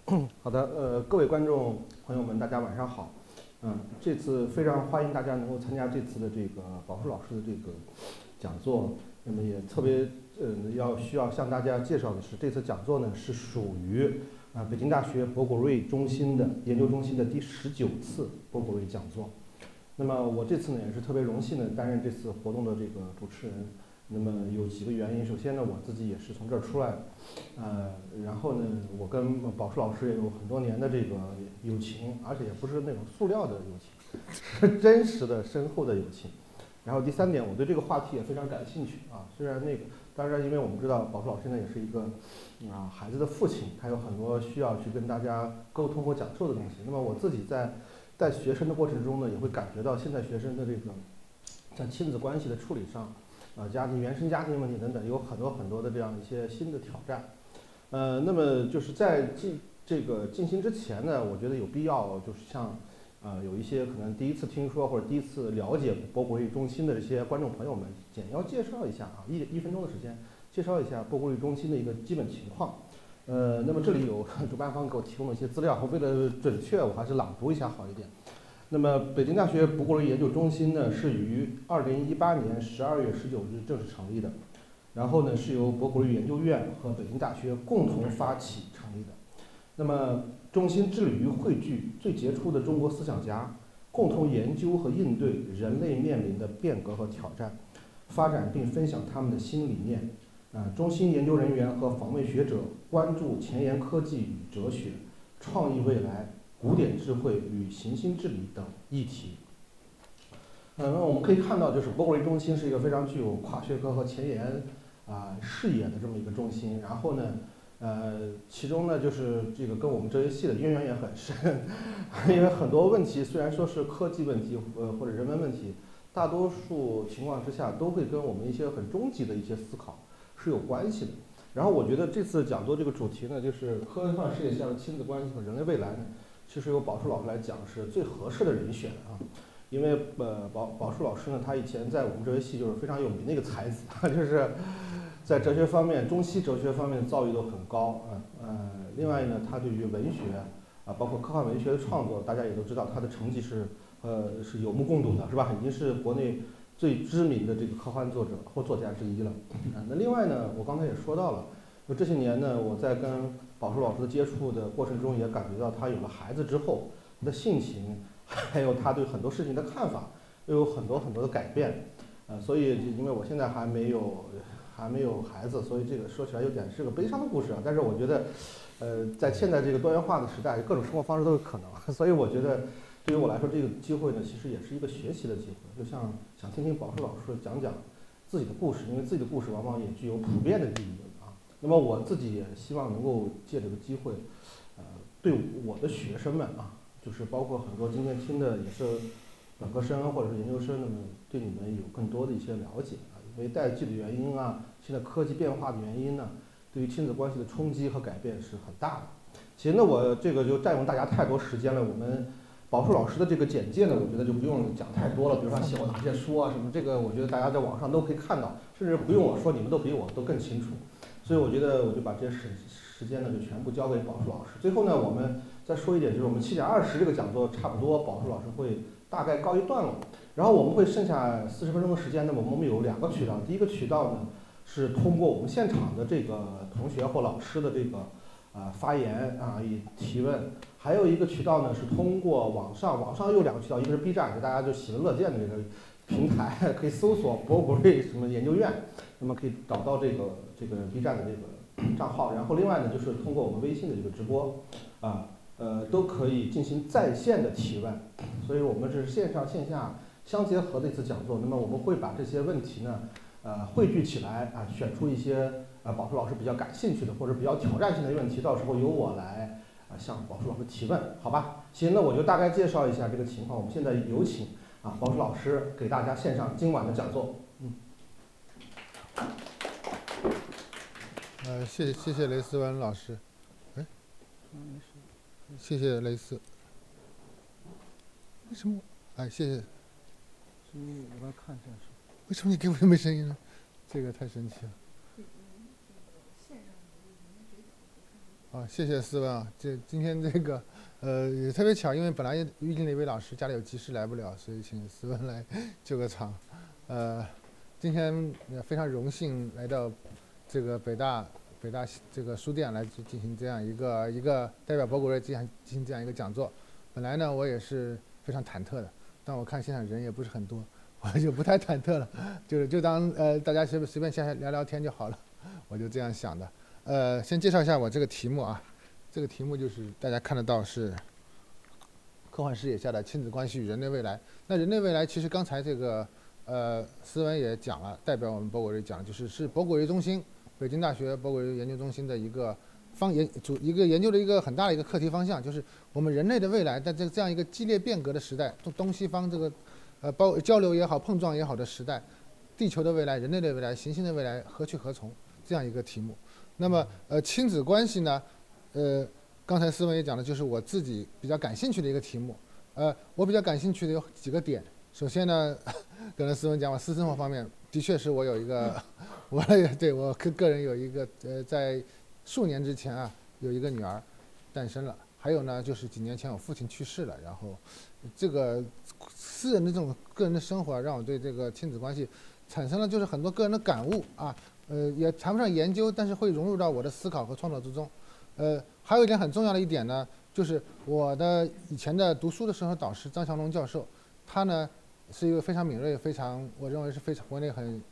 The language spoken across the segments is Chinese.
好的，各位观众朋友们，大家晚上好。这次非常欢迎大家能够参加这次的这个宝树老师的这个讲座。那么也特别需要向大家介绍的是，这次讲座呢是属于北京大学博果瑞中心的研究中心的第19次博果瑞讲座。那么我这次呢也是特别荣幸的担任这次活动的这个主持人。那么有几个原因，首先呢，我自己也是从这儿出来的，然后呢，我跟宝树老师也有很多年的这个友情，而且也不是那种塑料的友情，是真实的深厚的友情。然后第三点，我对这个话题也非常感兴趣啊。虽然当然，因为我们知道宝树老师呢也是一个孩子的父亲，他有很多需要去跟大家沟通或讲授的东西。那么我自己在带学生的过程中呢，也会感觉到现在学生的这个在亲子关系的处理上。原生家庭问题等等，有很多的这样一些新的挑战。那么就是在进行之前呢，我觉得有必要就是向有一些可能第一次听说或者第一次了解博果瑞中心的这些观众朋友们，简要介绍一下1分钟的时间，介绍一下博果瑞中心的一个基本情况。那么这里有主办方给我提供了一些资料，为了准确，我还是朗读一下好一点。那么，北京大学博果瑞研究中心呢，是于2018年12月19日正式成立的。然后呢，是由博果瑞研究院和北京大学共同发起成立的。那么，中心致力于汇聚最杰出的中国思想家，共同研究和应对人类面临的变革和挑战，发展并分享他们的新理念。中心研究人员和访问学者关注前沿科技与哲学、创意未来、古典智慧与行星治理等议题。那我们可以看到，就是博果瑞中心是一个非常具有跨学科和前沿视野的这么一个中心。然后呢，其中呢就是这个跟我们哲学系的渊源也很深，因为很多问题虽然说是科技问题或者人文问题，大多数情况之下都会跟我们一些很终极的一些思考是有关系的。然后我觉得这次讲座这个主题呢，就是科幻世界下的亲子关系和人类未来呢，其实由宝树老师来讲是最合适的人选啊。因为宝树老师呢，他以前在我们哲学系就是非常有名的一个才子，就是在哲学方面、中西哲学方面的造诣都很高另外呢，他对于文学包括科幻文学的创作，大家也都知道他的成绩是有目共睹的，是吧？已经是国内最知名的这个科幻作者或作家之一了。那另外呢，我刚才也说到了，就这些年呢，我在跟宝树老师的接触的过程中，也感觉到他有了孩子之后，他的性情，还有他对很多事情的看法，又有很多的改变。所以因为我现在还没有孩子，所以这个说起来有点是个悲伤的故事啊。但是我觉得，在现在这个多元化的时代，各种生活方式都有可能，所以我觉得对于我来说，这个机会呢，其实也是一个学习的机会，就像想听听宝树老师讲讲自己的故事，因为自己的故事往往也具有普遍的意义啊。那么我自己也希望能够借这个机会，对我的学生们就是包括很多今天听的也是本科生或者是研究生，那么对你们有更多的一些了解因为代际的原因现在科技变化的原因呢，对于亲子关系的冲击和改变是很大的。其实呢，我这个就占用大家太多时间了。我们宝树老师的这个简介呢，我觉得就不用讲太多了。比如说写过哪些书什么，这个我觉得大家在网上都可以看到，甚至不用我说，你们都比我都更清楚。所以我觉得我就把这些时间呢就全部交给宝树老师。最后呢，我们再说一点，就是我们7点20这个讲座差不多，宝树老师会大概告一段落，然后我们会剩下40分钟的时间。那么我们有2个渠道，第一个渠道呢是通过我们现场的这个同学或老师的这个发言以提问，还有一个渠道呢是通过网上有2个渠道，一个是 B 站，给大家就喜闻乐见的这个平台，可以搜索博果瑞什么研究院，那么可以找到这个 B 站的这个账号。然后另外呢就是通过我们微信的这个直播都可以进行在线的提问，所以我们是线上线下相结合的一次讲座。那么我们会把这些问题呢汇聚起来选出一些宝树老师比较感兴趣的或者比较挑战性的问题，到时候由我来向宝树老师提问，好吧？行，那我就大概介绍一下这个情况。我们现在有请宝树老师给大家献上今晚的讲座。 谢谢雷思文老师。谢谢雷斯。为什么？谢谢。 声音我来看一下是。 为什么你给我就没声音呢？这个太神奇了。 好，谢谢思文啊。今天这个也特别巧，因为本来预定的一位老师家里有急事来不了，所以请思文来救个场。今天也非常荣幸来到这个北大这个书店来进行这样一个代表博古瑞进行这样一个讲座。本来呢我也是非常忐忑的，但我看现场人也不是很多，我就不太忐忑了，就当大家随便下聊聊天就好了，我就这样想的。先介绍一下我这个题目啊，这个题目就是大家看得到是科幻视野下的亲子关系与人类未来。那人类未来其实刚才这个思文也讲了，代表我们博古瑞讲，是博古瑞中心，北京大学博古瑞研究中心的一个研究的一个很大的一个课题方向，就是我们人类的未来在这样一个激烈变革的时代，东西方这个交流也好碰撞也好的时代，地球的未来、人类的未来、行星的未来何去何从这样一个题目。那么亲子关系呢，刚才思文也讲的就是我自己比较感兴趣的一个题目。我比较感兴趣的有几个点。首先呢，刚才思文讲我私生活方面，的确是我有一个，我个人有一个在数年之前啊，有一个女儿诞生了。还有呢，就是几年前我父亲去世了，然后这个私人的这种个人的生活让我对这个亲子关系产生了就是很多个人的感悟啊。也谈不上研究，但是会融入到我的思考和创作之中。还有一点很重要的一点呢，就是我的以前的读书的时候导师张祥龙教授，他呢是一个非常敏锐、我认为是非常国内很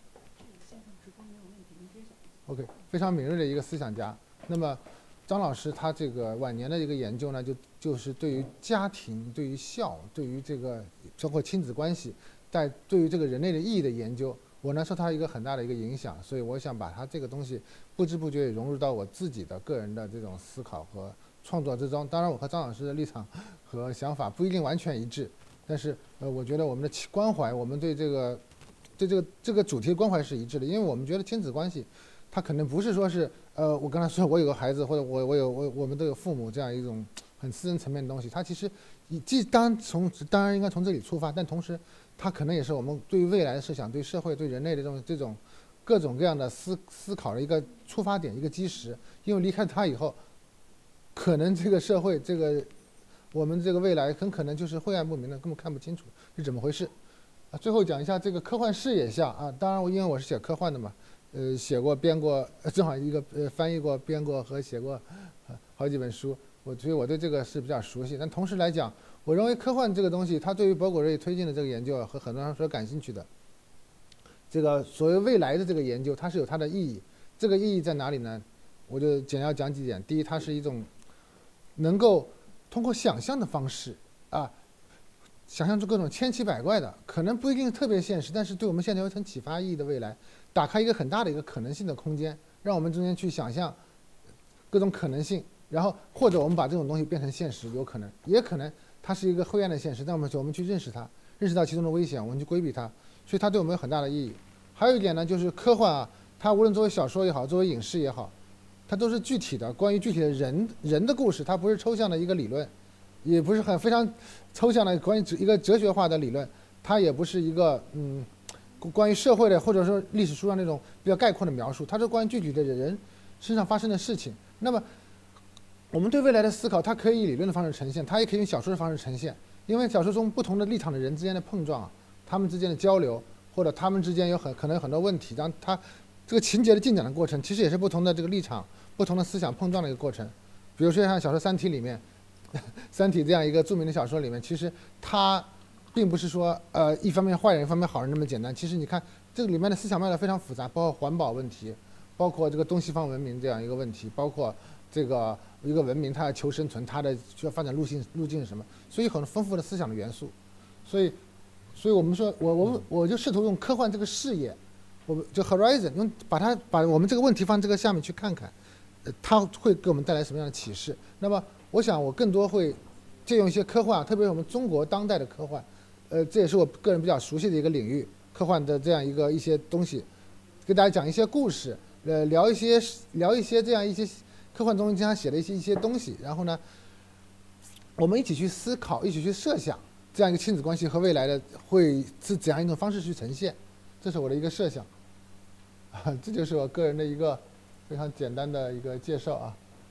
OK 非常敏锐的一个思想家。那么张老师他这个晚年的一个研究呢，就是对于家庭、对于孝、对于这个包括亲子关系，对于这个人类的意义的研究。我呢受他一个很大的一个影响，所以我想把他这个东西不知不觉也融入到我自己的个人的这种思考和创作之中。当然，我和张老师的立场和想法不一定完全一致，但是我觉得我们的关怀，我们对这个主题关怀是一致的，因为我们觉得亲子关系，它可能不是说是我刚才说我有个孩子，或者我们都有父母这样一种很私人层面的东西，它其实当然应该从这里出发，但同时它可能也是我们对于未来的设想、对社会、对人类的这种各种各样的思考的一个出发点、一个基石。因为离开它以后，可能这个社会、我们这个未来很可能就是灰暗不明的，根本看不清楚是怎么回事。最后讲一下这个科幻视野下啊，当然因为我是写科幻的嘛，写过、编过，正好一个翻译过、编过和写过好几本书。所以我对这个是比较熟悉，但同时来讲，我认为科幻这个东西，它对于博古瑞推进的这个研究和很多人所感兴趣的这个所谓未来的这个研究，它是有它的意义。这个意义在哪里呢？我就简要讲几点。第一，它是一种能够通过想象的方式啊，想象出各种千奇百怪的，可能不一定特别现实，但是对我们现在有很启发意义的未来，打开一个很大的一个可能性的空间，让我们中间去想象各种可能性。然后或者我们把这种东西变成现实，有可能，也可能它是一个灰暗的现实，但我们去认识它，认识到其中的危险，我们去规避它，所以它对我们有很大的意义。还有一点呢，就是科幻啊，它无论作为小说也好，作为影视也好，它都是具体的，关于具体的人的故事，它不是抽象的一个理论，也不是非常抽象的关于一个哲学化的理论，它也不是一个关于社会的或者说历史书上那种比较概括的描述，它是关于具体的人身上发生的事情。那么我们对未来的思考，它可以以理论的方式呈现，它也可以用小说的方式呈现。因为小说中不同的立场的人之间的碰撞啊，他们之间的交流，或者他们之间可能有很多问题，然后它这个情节的进展的过程，其实也是不同的这个立场、不同的思想碰撞的一个过程。比如说像小说《三体》里面，《三体》这样一个著名的小说里面，其实它并不是说一方面坏人一方面好人那么简单。其实你看这个里面的思想脉络非常复杂，包括环保问题，包括这个东西方文明这样一个问题，包括这个一个文明它要求生存，它的需要发展路径是什么？所以很丰富的思想的元素。所以我们说，我就试图用科幻这个视野，我就 horizon 把我们这个问题放这个下面去看看，它会给我们带来什么样的启示？那么我想我更多会借用一些科幻，特别是我们中国当代的科幻，这也是我个人比较熟悉的一个领域，科幻的这样一些东西，给大家讲一些故事，聊一些这样一些科幻中经常写的一些东西，然后呢，我们一起去思考，一起去设想这样一个亲子关系和未来的会是怎样一种方式去呈现，这是我的一个设想，这就是我个人的一个非常简单的一个介绍啊。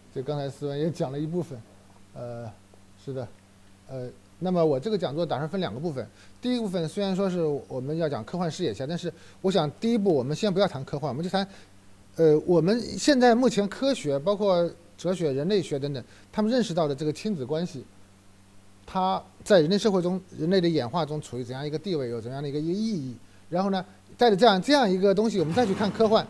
这刚才思文也讲了一部分，是的，那么我这个讲座打算分2个部分。第一部分虽然说是我们要讲科幻视野下，但是我想第一步我们先不要谈科幻，我们就谈，我们现在目前科学包括哲学、人类学等等，他们认识到的这个亲子关系，它在人类社会中、人类的演化中处于怎样一个地位，有怎样的一个意义。然后呢，带着这样一个东西，我们再去看科幻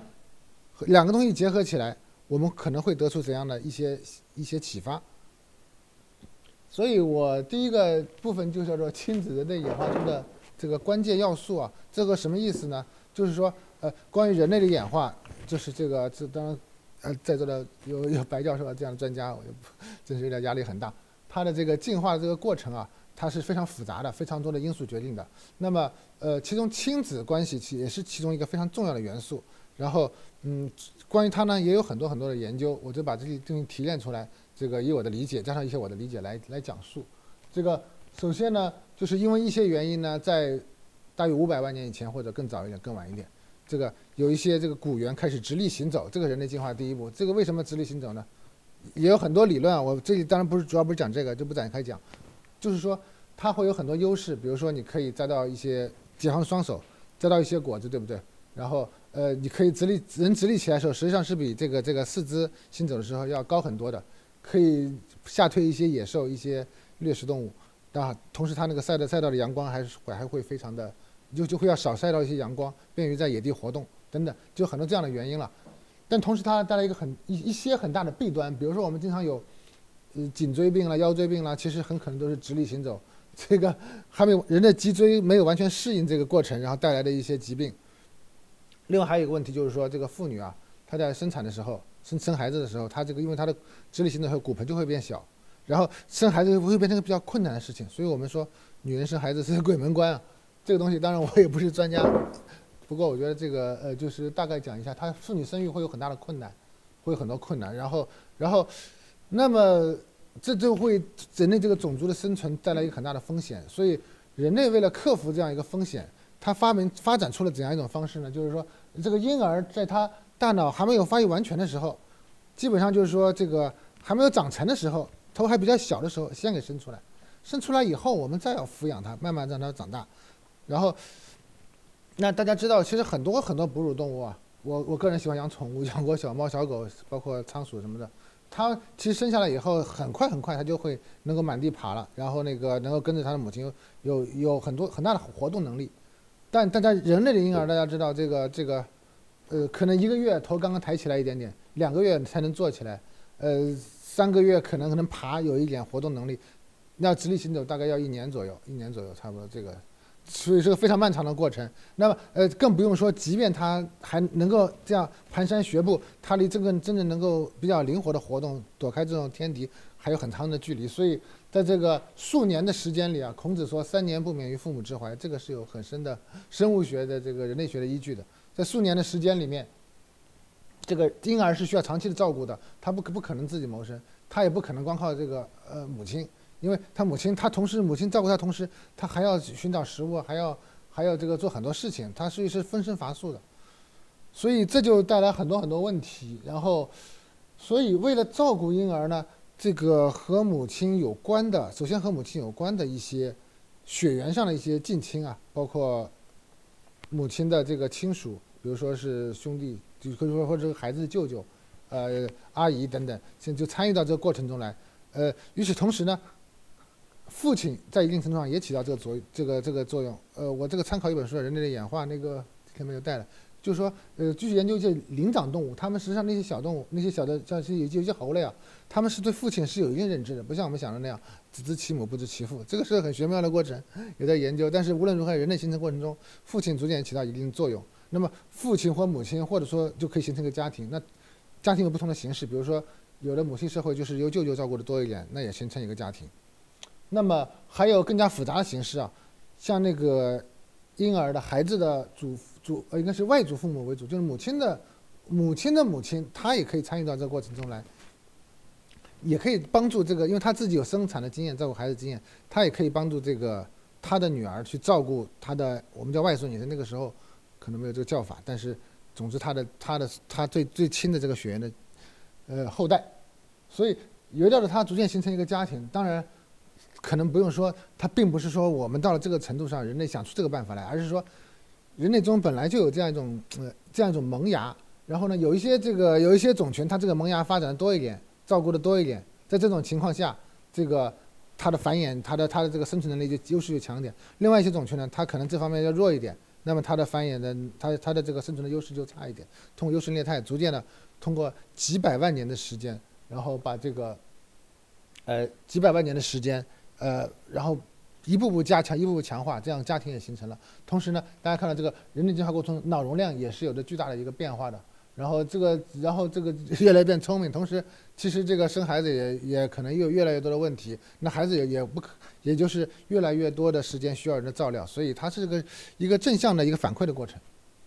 ，2个东西结合起来，我们可能会得出怎样的一些启发。所以我第一个部分就叫做亲子人类演化中的这个关键要素啊，这个什么意思呢？就是说，关于人类的演化，就是这当然，在座的有白教授这样的专家，我真是有点压力很大。它的这个进化的这个过程啊，它是非常复杂的，非常多的因素决定的。那么，其中亲子关系也是其中一个非常重要的元素。然后，关于它呢，也有很多的研究，我就把这些东西提炼出来。这个以我的理解加上一些我的理解来讲述。这个首先呢，就是因为一些原因呢，在大约500万年以前或者更早一点、更晚一点，这个有一些这个古猿开始直立行走，这个人类进化的第一步。这个为什么直立行走呢？也有很多理论啊，我这里当然主要不是讲这个，就不展开讲。就是说它会有很多优势，比如说你可以摘到一些解放双手，摘到一些果子，对不对？然后你可以人直立起来的时候，实际上是比这个四肢行走的时候要高很多的。可以吓退一些野兽、一些掠食动物，同时它那个晒到的阳光还会非常的，就会要少晒到一些阳光，便于在野地活动等等，就很多这样的原因了。但同时它带来一些很大的弊端，比如说我们经常有颈椎病了、腰椎病了，其实很可能都是直立行走，这个人的脊椎没有完全适应这个过程，然后带来的一些疾病。另外还有一个问题就是说，这个妇女啊，她在生产的时候。生孩子的时候，因为他的直立行走后骨盆就会变小，然后生孩子会变成一个比较困难的事情，所以我们说女人生孩子是鬼门关啊。这个东西当然我也不是专家，不过我觉得这个就是大概讲一下，她妇女生育会有很大的困难，会有很多困难，然后那么这就会人类这个种族的生存带来一个很大的风险，所以人类为了克服这样一个风险，他发展出了怎样一种方式呢？就是说这个婴儿在他大脑还没有发育完全的时候，基本上就是说这个还没有长成的时候，头还比较小的时候，先给生出来。生出来以后，我们再要抚养它，慢慢让它长大。然后，那大家知道，其实很多哺乳动物啊，我个人喜欢养宠物，养过小猫、小狗，包括仓鼠什么的。它其实生下来以后，很快它就会能够满地爬了，然后能够跟着它的母亲有很大的活动能力。但在人类的婴儿，大家知道这个。可能1个月头刚刚抬起来一点点，2个月才能坐起来，3个月可能爬有一点活动能力，那直立行走大概要1年左右差不多这个，所以是个非常漫长的过程。那么更不用说，即便他还能够这样蹒跚学步，他离这个真正能够比较灵活的活动，躲开这种天敌还有很长的距离。所以在这个数年的时间里啊，孔子说3年不免于父母之怀，这个是有很深的生物学的这个人类学的依据的。在数年的时间里面，这个婴儿是需要长期的照顾的，他不可能自己谋生，他也不可能光靠这个母亲，因为他母亲照顾他，同时他还要寻找食物，还要这个做很多事情，他是分身乏术的，所以这就带来很多问题。然后，所以为了照顾婴儿呢，这个和母亲有关的，首先和母亲有关的一些血缘上的一些近亲啊，包括母亲的这个亲属。比如说是兄弟，或者说或者孩子的舅舅，阿姨等等，就参与到这个过程中来。与此同时呢，父亲在一定程度上也起到这个作用。我这个参考一本书《人类的演化》，前面就带了，就是说继续研究一些灵长动物，他们实际上那些小动物，那些小的像有些猴类啊，他们是对父亲是有一定认知的，不像我们想的那样只知其母不知其父，这个是很玄妙的过程，有在研究。但是无论如何，人类形成过程中，父亲逐渐起到一定作用。那么父亲或母亲，或者说就可以形成一个家庭。那家庭有不同的形式，比如说有的母系社会就是由舅舅照顾的多一点，那也形成一个家庭。那么还有更加复杂的形式啊，像那个婴儿的孩子的应该是外祖父母为主，就是母亲的母亲，她也可以参与到这个过程中来，也可以帮助这个，因为她自己有生产的经验，照顾孩子经验，她也可以帮助这个她的女儿去照顾她的我们叫外孙女的那个时候。可能没有这个叫法，但是总之他最亲的这个血缘的后代。 所以围绕着它逐渐形成一个家庭。当然，可能不用说，它并不是说我们到了这个程度上，人类想出这个办法来，而是说，人类中本来就有这样一种萌芽。然后呢，有一些种群，它这个萌芽发展的多一点，照顾的多一点，在这种情况下，它的繁衍，它的这个生存能力优势就强一点。另外一些种群呢，它可能这方面要弱一点，那么它的繁衍的它的这个生存的优势就差一点。通过优胜劣汰，逐渐的通过几百万年的时间，然后把这个几百万年的时间，然后一步步加强，一步步强化，这样家庭也形成了。同时呢，大家看到这个人类进化过程中，脑容量也是有着巨大的一个变化的。然后这个越来越变聪明，同时其实这个生孩子也可能有越来越多的问题，那孩子也就是越来越多的时间需要人的照料，所以它是一个正向的一个反馈的过程。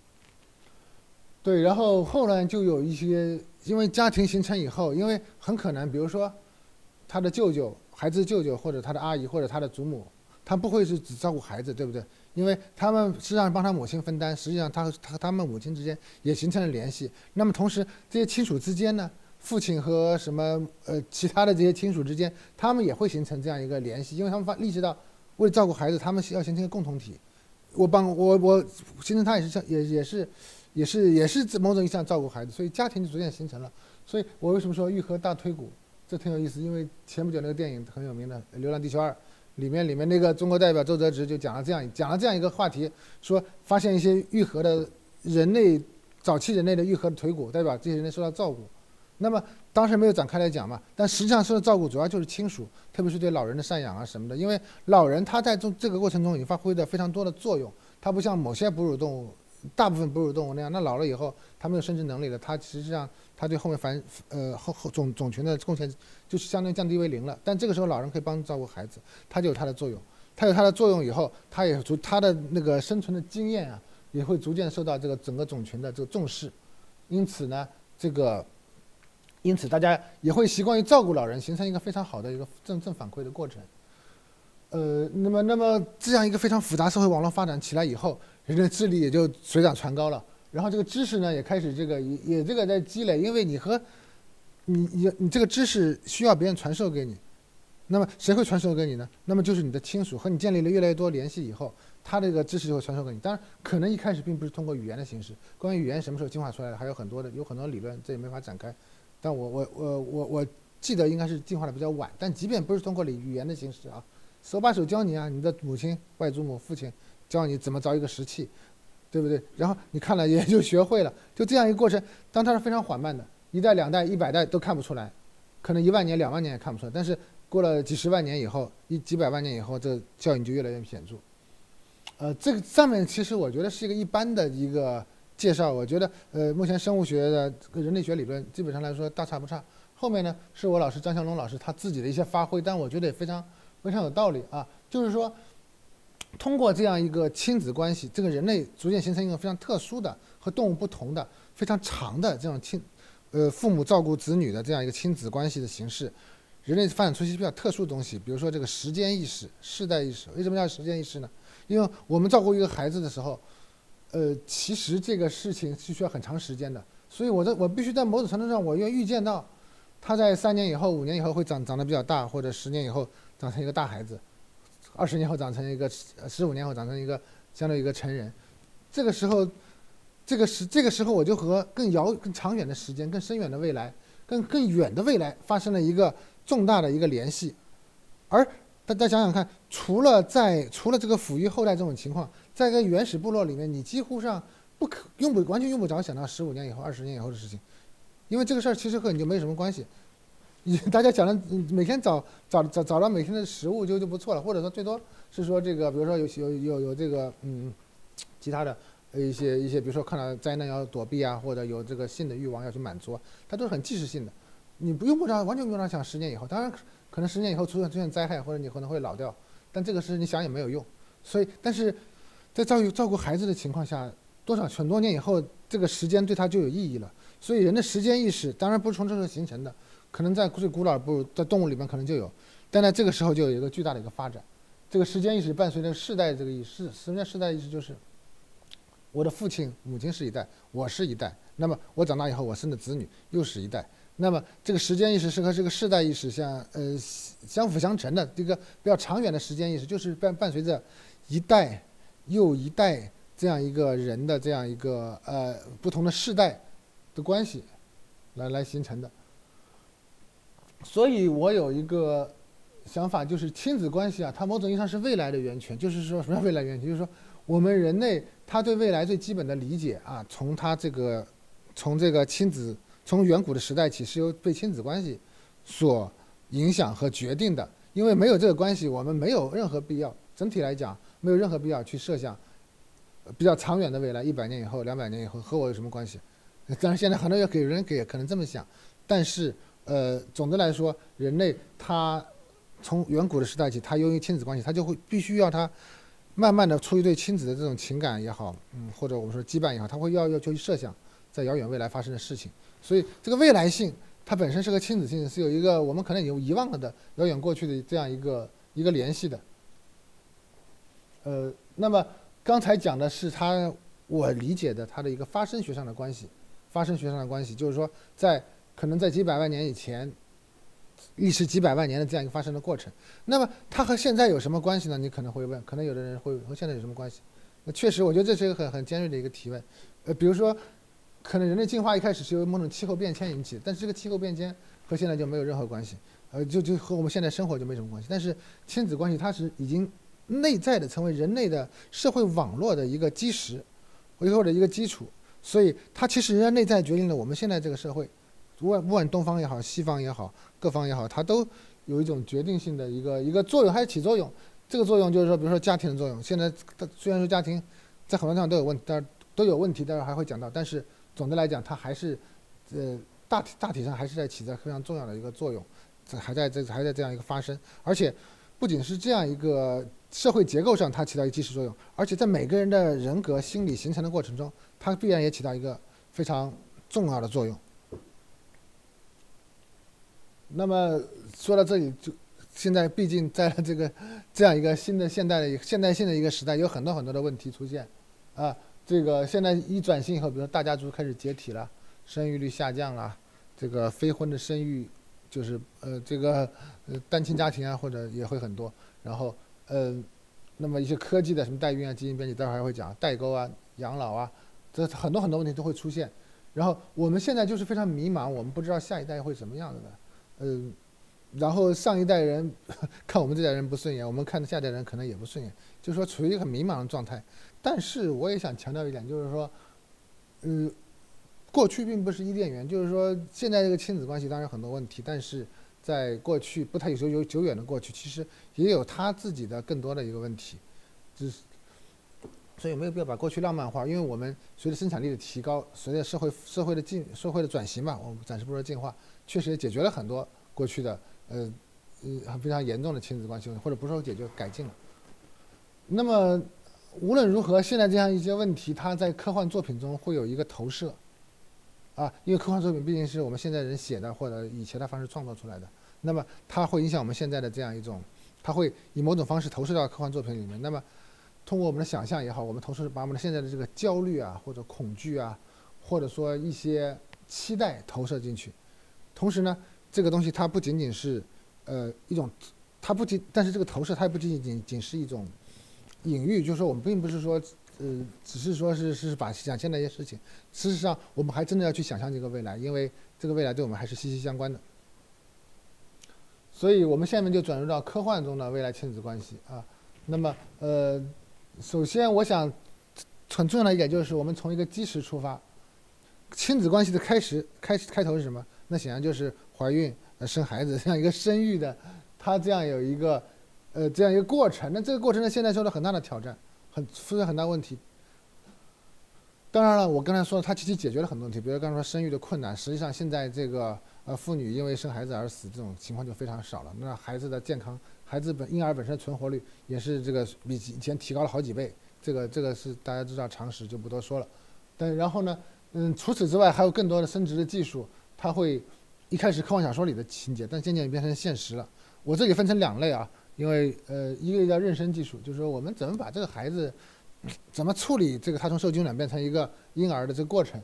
对，然后后来就有一些，因为家庭形成以后，因为很可能，比如说他的舅舅、孩子的舅舅，或者他的阿姨，或者他的祖母，他不会是只照顾孩子，对不对？因为他们实际上帮他母亲分担，实际上他们母亲之间也形成了联系。那么同时，这些亲属之间呢，父亲和其他的这些亲属之间，他们也会形成这样一个联系，因为他们意识到，为了照顾孩子，他们要形成一个共同体。我形成他也是某种意义上照顾孩子，所以家庭就逐渐形成了。所以我为什么说玉河大推骨，这挺有意思，因为前不久那个电影很有名的《流浪地球2》。里面那个中国代表周泽直就讲了这样一个话题，说发现一些愈合的早期人类的愈合的腿骨，代表这些人类受到照顾。那么当时没有展开来讲嘛，但实际上受到照顾主要就是亲属，特别是对老人的赡养啊什么的。因为老人他在这个过程中已经发挥了非常多的作用，他不像某些哺乳动物，大部分哺乳动物那样，那老了以后他没有生殖能力了，他实际上他对后面种群的贡献就是相当于降低为0了。但这个时候老人可以帮助照顾孩子，他就有他的作用。他有他的作用以后，他的那个生存的经验啊，也会逐渐受到这个整个种群的这个重视。因此呢，因此大家也会习惯于照顾老人，形成一个非常好的一个正反馈的过程。那么这样一个非常复杂社会网络发展起来以后，人的智力也就水涨船高了。然后这个知识呢也开始这个在积累，因为你这个知识需要别人传授给你，那么谁会传授给你呢？那么就是你的亲属，和你建立了越来越多联系以后，他这个知识就会传授给你。当然，可能一开始并不是通过语言的形式。关于语言什么时候进化出来的，还有很多理论，这也没法展开。但我记得应该是进化的比较晚。但即便不是通过语言的形式啊，手把手教你啊，你的母亲、外祖母、父亲教你怎么凿一个石器，对不对？然后你看了也就学会了，就这样一个过程。当它是非常缓慢的，1代、2代、100代都看不出来，可能1万年、2万年也看不出来。但是过了几十万年以后，几百万年以后，这效应就越来越显著。这个上面其实我觉得是一个一般的一个介绍。我觉得目前生物学的人类学理论基本上来说大差不差。后面呢是我老师张小龙老师他自己的一些发挥，但我觉得也非常有道理啊。就是说，通过这样一个亲子关系，这个人类逐渐形成一个非常特殊的和动物不同的非常长的这种父母照顾子女的这样一个亲子关系的形式。人类发展出一些比较特殊的东西，比如说这个时间意识、世代意识。为什么叫时间意识呢？因为我们照顾一个孩子的时候，其实这个事情是需要很长时间的，所以我必须在某种程度上，我要预见到他在3年以后、5年以后会长得比较大，或者10年以后长成一个大孩子，20年后长成一个15年后长成一个相对一个成人。这个时候我就和更长远的时间、更深远的未来、更远的未来发生了一个重大的一个联系。而大家想想看，除了这个抚育后代这种情况，在一个原始部落里面，你几乎上完全用不着想到15年以后、20年以后的事情，因为这个事儿其实和你就没什么关系。大家想着每天找到每天的食物就不错了，或者说最多是说这个，比如说有这个其他的一些，比如说看到灾难要躲避啊，或者有这个性的欲望要去满足，它都是很即时性的。你完全不用想10年以后，当然可能10年以后出现灾害，或者你可能会老掉，但这个是你想也没有用。所以，但是在照顾孩子的情况下，很多年以后，这个时间对他就有意义了。所以人的时间意识当然不是从这时候形成的，可能在最古老的在动物里面可能就有，但在这个时候就有一个巨大的一个发展。这个时间意识伴随着世代这个意识，什么叫世代意识？就是我的父亲、母亲是一代，我是一代，那么我长大以后，我生的子女又是一代。 那么这个时间意识是和这个世代意识相辅相成的，这个比较长远的时间意识，就是伴随着一代又一代这样一个人的这样一个不同的世代的关系来形成的。所以我有一个想法，就是亲子关系啊，它某种意义上是未来的源泉。就是说什么叫未来源泉？就是说我们人类他对未来最基本的理解啊，从这个亲子，从远古的时代起，是由被亲子关系所影响和决定的。因为没有这个关系，我们没有任何必要，整体来讲没有任何必要去设想比较长远的未来，100年以后、200年以后和我有什么关系？当然现在很多人可能这么想，但是总的来说，人类他从远古的时代起，他由于亲子关系，他就会必须要他慢慢的出于对亲子的这种情感也好，或者我们说羁绊也好，他会要求去设想在遥远未来发生的事情。所以这个未来性，它本身是和亲子性是有一个我们可能已经遗忘了的遥远过去的这样一个联系的。那么刚才讲的是我理解的它的一个发生学上的关系，就是说可能在几百万年以前，历时几百万年的这样一个发生的过程。那么它和现在有什么关系呢？你可能会问，可能有的人会和现在有什么关系？那确实，我觉得这是一个很尖锐的一个提问。比如说，可能人类进化一开始是由某种气候变迁引起的，但是这个气候变迁和现在就没有任何关系，就和我们现在生活就没什么关系。但是亲子关系它是已经内在的成为人类的社会网络的一个基石，或者一个基础，所以它其实人家内在决定了我们现在这个社会。不管东方也好，西方也好，各方也好，它都有一种决定性的一个作用，还是起作用。这个作用就是说，比如说家庭的作用。现在虽然说家庭在很多地方都有问题，待会儿还会讲到，但是总的来讲，它还是大体上还是在起着非常重要的一个作用，还在这样一个发生。而且不仅是这样一个社会结构上它起到一个基石作用，而且在每个人的人格心理形成的过程中，它必然也起到一个非常重要的作用。那么说到这里，就现在毕竟在这样一个新的现代性的一个时代，有很多的问题出现，这个现在一转型以后，比如说大家族开始解体了，生育率下降了，这个非婚的生育就是单亲家庭啊，或者也会很多。然后那么一些科技的什么代孕啊、基因编辑，待会儿还会讲代沟啊、养老啊，这很多问题都会出现。然后我们现在就是非常迷茫，我们不知道下一代会什么样子的。然后上一代人看我们这代人不顺眼，我们看下一代人可能也不顺眼，就是说处于一个很迷茫的状态。但是我也想强调一点，就是说，过去并不是伊甸园，就是说现在这个亲子关系当然有很多问题，但是在过去不太有久远的过去，其实也有他自己的更多的一个问题，所以没有必要把过去浪漫化，因为我们随着生产力的提高，随着社会的转型吧，我们暂时不说进化，确实也解决了很多过去的非常严重的亲子关系问题，或者不是说解决，改进了。那么无论如何，现在这样一些问题，它在科幻作品中会有一个投射，因为科幻作品毕竟是我们现在人写的或者以前的方式创作出来的，那么它会影响我们现在的这样一种，它会以某种方式投射到科幻作品里面。那么通过我们的想象也好，我们把我们的现在的这个焦虑啊，或者恐惧啊，或者说一些期待投射进去。同时呢，这个东西它不仅仅是一种，但是这个投射它不仅是一种隐喻，就是说我们并不是说只是说是把想象那些事情，事实上我们还真的要去想象这个未来，因为这个未来对我们还是息息相关的。所以我们下面就转入到科幻中的未来亲子关系啊。那么首先我想很重要的一点就是我们从一个基石出发，亲子关系的开头是什么？那显然就是怀孕、生孩子这样一个生育的，它这样有一个这样一个过程。那这个过程呢，现在受到很大的挑战，出现很大问题。当然了，我刚才说它其实解决了很多问题，比如刚才说生育的困难，实际上现在这个妇女因为生孩子而死这种情况就非常少了。那孩子的健康，婴儿本身的存活率也是这个比以前提高了好几倍，这个是大家知道常识，就不多说了。然后呢，除此之外还有更多的生殖的技术，它会一开始科幻小说里的情节，但渐渐变成现实了。我这里分成2类啊，因为一个叫妊娠技术，就是说我们怎么把这个孩子怎么处理这个他从受精卵变成一个婴儿的这个过程，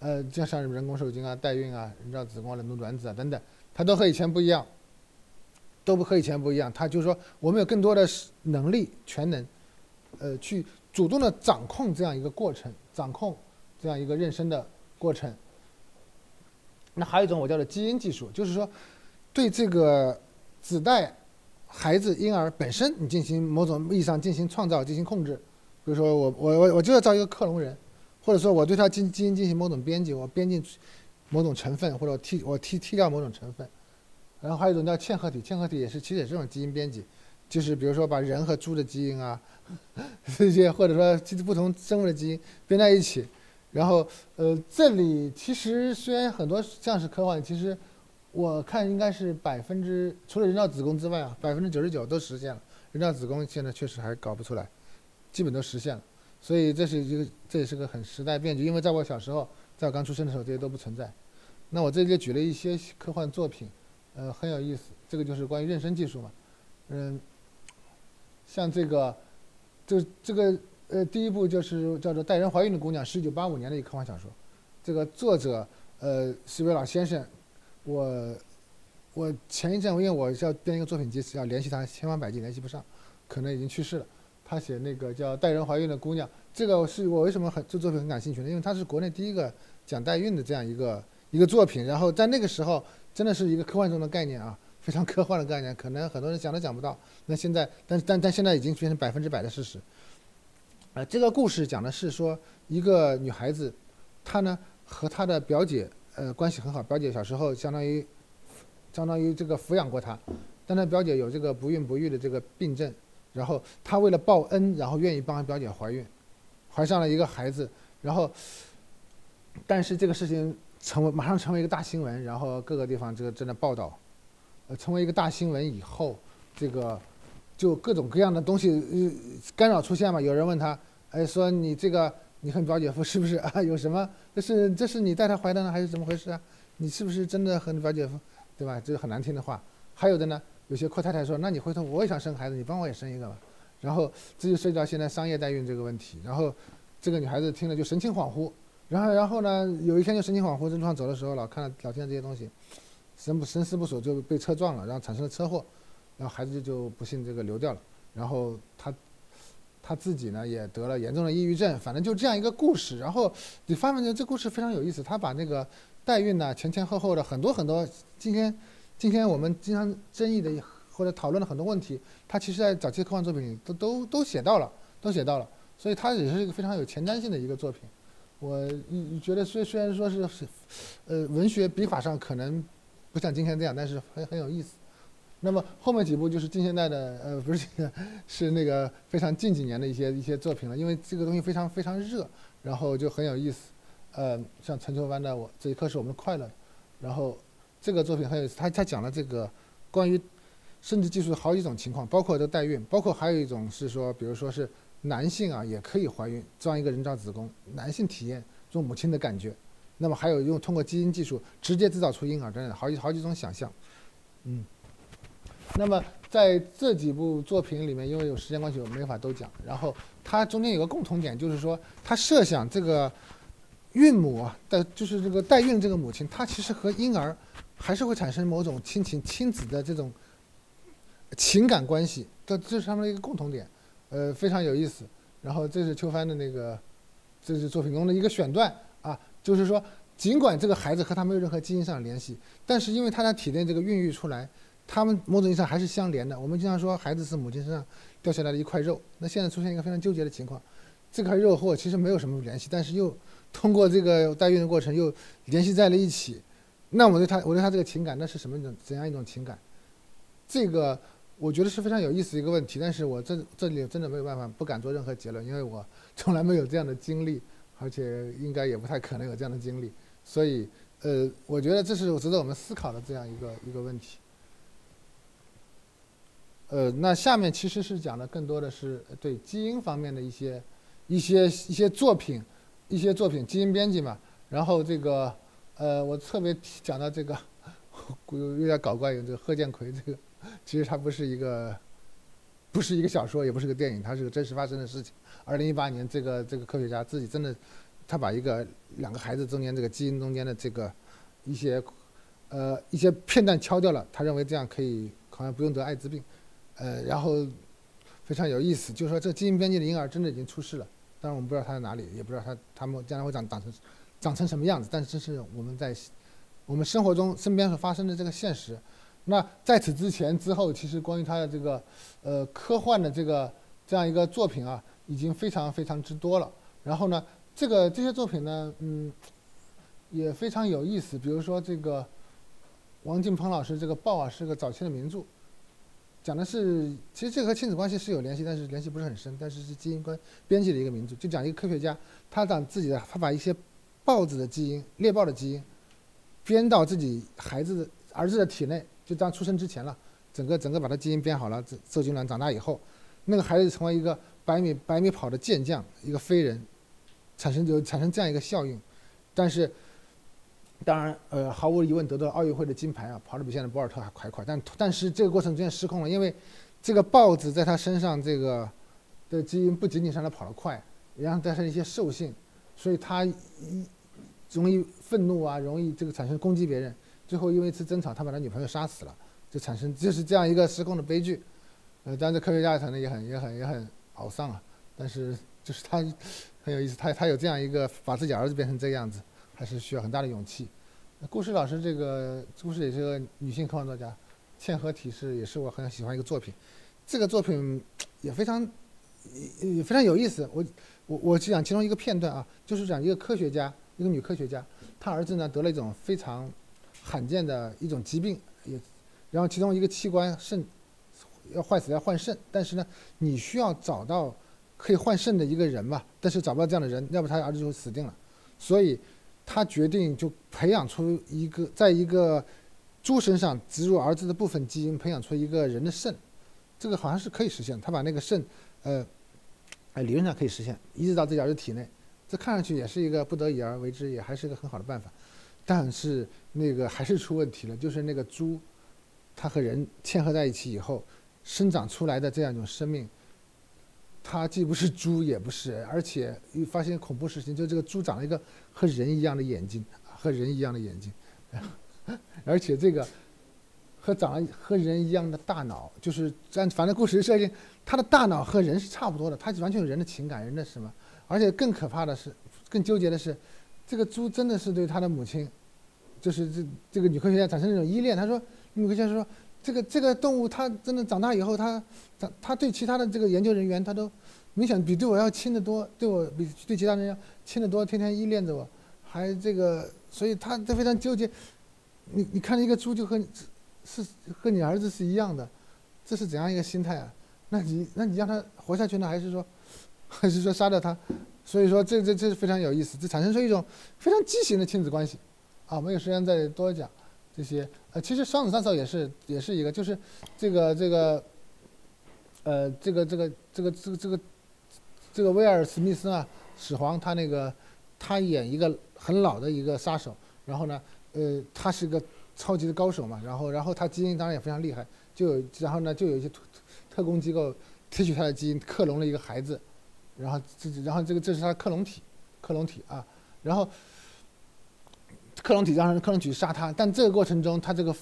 就像人工受精啊、代孕啊、人造子宫、冷冻卵子啊等等，它都和以前不一样，都不和以前不一样。它就是说，我们有更多的能力、全能，去主动的掌控这样一个过程，掌控这样一个妊娠的过程。那还有一种我叫做基因技术，就是说，对这个子代、孩子、婴儿本身，你进行某种意义上进行创造、进行控制。比如说我就要造一个克隆人，或者说我对它基因进行某种编辑，我编进某种成分，或者我剔掉某种成分。然后还有一种叫嵌合体，嵌合体其实也是这种基因编辑，就是比如说把人和猪的基因啊，这些或者说不同生物的基因编在一起。然后这里其实虽然很多像是科幻，其实我看应该是除了人造子宫之外啊，99%都实现了。人造子宫现在确实还搞不出来，基本都实现了。所以这也是个很时代变局，因为在我小时候，在我刚出生的时候，这些都不存在。那我这里举了一些科幻作品，很有意思。这个就是关于妊娠技术嘛，像这个第一部就是叫做《带人怀孕的姑娘》，是1985年的一个科幻小说。这个作者是一位老先生，我前一阵因为我要编一个作品集，要联系他，千方百计联系不上，可能已经去世了。他写那个叫《带人怀孕的姑娘》，这个是我为什么这作品很感兴趣呢？因为他是国内第一个讲代孕的这样一个作品。然后在那个时候，真的是一个科幻中的概念啊，非常科幻的概念，可能很多人想都想不到。那现在，但现在已经变成100%的事实。这个故事讲的是说，一个女孩子，她呢和她的表姐关系很好，表姐小时候相当于这个抚养过她，但她表姐有这个不孕不育的这个病症，然后她为了报恩，然后愿意帮她表姐怀孕，怀上了一个孩子，然后但是这个事情马上成为一个大新闻，然后各个地方这个真的报道，成为一个大新闻以后，这个就各种各样的东西干扰出现嘛。有人问他，说你和你表姐夫是不是啊？有什么？这是你带他怀的呢，还是怎么回事啊？你是不是真的和你表姐夫，对吧？这是很难听的话。还有的呢，有些阔太太说，那你回头我也想生孩子，你帮我也生一个吧。然后这就涉及到现在商业代孕这个问题。然后这个女孩子听了就神情恍惚，然后呢，有一天就神情恍惚，在路上走的时候老听到这些东西，神思不守就被车撞了，然后产生了车祸。然后孩子就不幸这个流掉了，然后他自己呢也得了严重的抑郁症，反正就这样一个故事。然后你发现这故事非常有意思，他把那个代孕呢前后的很多今天我们经常争议的或者讨论的很多问题，他其实在早期科幻作品里都写到了，所以它也是一个非常有前瞻性的一个作品。我觉得虽然说是文学笔法上可能不像今天这样，但是很有意思。那么后面几部就是近现代的，不是是那个非常近几年的一些作品了，因为这个东西非常非常热，然后就很有意思。像陈秋帆的这一刻是我们的快乐，然后这个作品很有意思，他讲了这个关于生殖技术的好几种情况，包括这代孕，包括还有一种是说，比如说是男性啊也可以怀孕，装一个人造子宫，男性体验做母亲的感觉。那么还有通过基因技术直接制造出婴儿等等，好几种想象。那么在这几部作品里面，因为有时间关系，我没法都讲。然后它中间有个共同点，就是说，它设想这个孕母啊，就是这个代孕这个母亲，她其实和婴儿还是会产生某种亲子的这种情感关系，这是他们的一个共同点，非常有意思。然后这是秋帆的这是作品中的一个选段啊，就是说，尽管这个孩子和他没有任何基因上的联系，但是因为他在体内这个孕育出来。他们某种意义上还是相连的。我们经常说孩子是母亲身上掉下来的一块肉，那现在出现一个非常纠结的情况，这块肉和我其实没有什么联系，但是又通过这个代孕的过程又联系在了一起。那我对他这个情感，那是怎样一种情感？这个我觉得是非常有意思的一个问题，但是我这里真的没有办法，不敢做任何结论，因为我从来没有这样的经历，而且应该也不太可能有这样的经历，所以我觉得这是值得我们思考的这样一个问题。那下面其实是讲的更多的是对基因方面的一些作品，基因编辑嘛。然后这个我特别讲到这个，有点搞怪，有这个贺建奎这个，其实它不是一个小说，也不是个电影，它是个真实发生的事情。2018年这个科学家自己真的他把两个孩子中间这个基因中间的这个一些片段敲掉了，他认为这样可以好像不用得艾滋病，然后非常有意思，就是说这基因编辑的婴儿真的已经出世了，当然我们不知道他在哪里，也不知道他们将来会长成什么样子，但是这是我们生活中身边所发生的这个现实。那在此之后，其实关于他的这个科幻的这样一个作品啊，已经非常非常之多了。然后呢，这些作品呢，也非常有意思。比如说这个王靖鹏老师这个《豹》啊，是个早期的名著，讲的是其实这个和亲子关系是有联系，但是联系不是很深，但是是基因编辑的一个名著，就讲一个科学家，他他把一些豹子的基因、猎豹的基因编到自己儿子的体内。就当出生之前了，整个把他基因编好了，受精卵长大以后，那个孩子成为一个百米跑的健将，一个飞人，产生这样一个效应。但是，当然毫无疑问得到奥运会的金牌啊，跑得比现在博尔特还快。但是这个过程中间失控了，因为这个豹子在他身上这个的基因不仅仅让他跑得快，也让他带上一些兽性，所以他容易愤怒啊，容易产生攻击别人。最后因为一次争吵，他把他女朋友杀死了，就是这样一个失控的悲剧。当然这科学家可能也很懊丧啊，但是就是他很有意思，他有这样一个把自己儿子变成这个样子，还是需要很大的勇气。顾世老师这个故事也是个女性科幻作家，嵌合体也是我很喜欢一个作品。这个作品也非常有意思。我就讲其中一个片段啊，就是讲一个女科学家，她儿子呢得了一种非常罕见的一种疾病，然后其中一个器官肾要坏死要换肾，但是呢，你需要找到可以换肾的一个人嘛，但是找不到这样的人，要不他儿子就会死定了。所以他决定就培养出在一个猪身上植入儿子的部分基因，培养出一个人的肾，这个好像是可以实现。他把那个肾，理论上可以实现，移植到自己儿子体内，这看上去也是一个不得已而为之，也还是一个很好的办法。但是那个还是出问题了，就是那个猪，它和人嵌合在一起以后，生长出来的这样一种生命，它既不是猪也不是，而且发现恐怖事情，就这个猪长了一个和人一样的眼睛，而且这个长了和人一样的大脑，就是反正故事设定，它的大脑和人是差不多的，它完全有人的情感，人的什么，而且更可怕的是，更纠结的是。这个猪真的是对他的母亲，就是这个女科学家产生那种依恋。她说，女科学家说，这个动物它真的长大以后，它对其他的这个研究人员，它都明显比对我要亲得多，比对其他人要亲得多，天天依恋着我，还所以他非常纠结。你看一个猪就和你儿子是一样的，这是怎样一个心态啊？那你让它活下去呢，还是说杀掉它？所以说这是非常有意思，这产生出一种非常畸形的亲子关系，啊，没有时间再多讲这些。其实双子杀手也是一个，就是这个威尔史密斯啊，始皇他演一个很老的一个杀手，然后呢，他是个超级的高手嘛，然后他基因当然也非常厉害，然后呢就有一些特工机构提取他的基因，克隆了一个孩子。然后这是他克隆体啊，然后克隆体让克隆体杀他，但这个过程中，他这个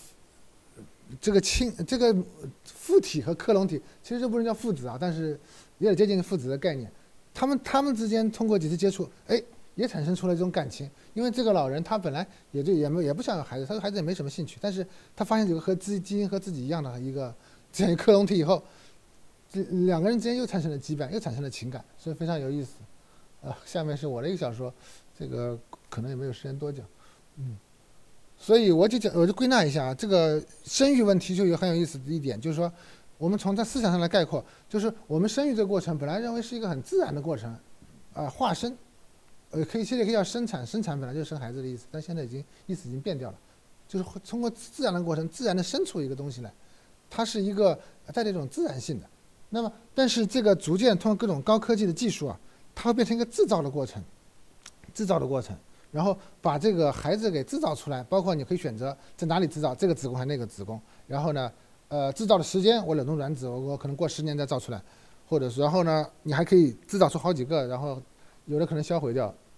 父体和克隆体其实这不能叫父子啊，但是有点接近父子的概念。他们之间通过几次接触，也产生出了这种感情。因为这个老人他本来也不想有孩子，他对孩子也没什么兴趣，但是他发现有个基因和自己一样的这样一个克隆体以后。两个人之间又产生了羁绊，又产生了情感，所以非常有意思。下面是我的一个小说，这个可能也没有时间多讲，所以我就归纳一下，这个生育问题就有很有意思的一点，就是说，我们从在思想上来概括，就是我们生育这个过程本来认为是一个很自然的过程，化生，其实也可以叫生产本来就是生孩子的意思，但现在意思已经变掉了，就是通过自然的过程，自然的生出一个东西来，它是一个带这种自然性的。那么，但是这个逐渐通过各种高科技的技术啊，它会变成一个制造的过程，然后把这个孩子给制造出来，包括你可以选择在哪里制造，这个子宫还是那个子宫，然后呢，制造的时间我冷冻卵子，我可能过10年再造出来，或者是然后呢，你还可以制造出好几个，然后有的可能销毁掉，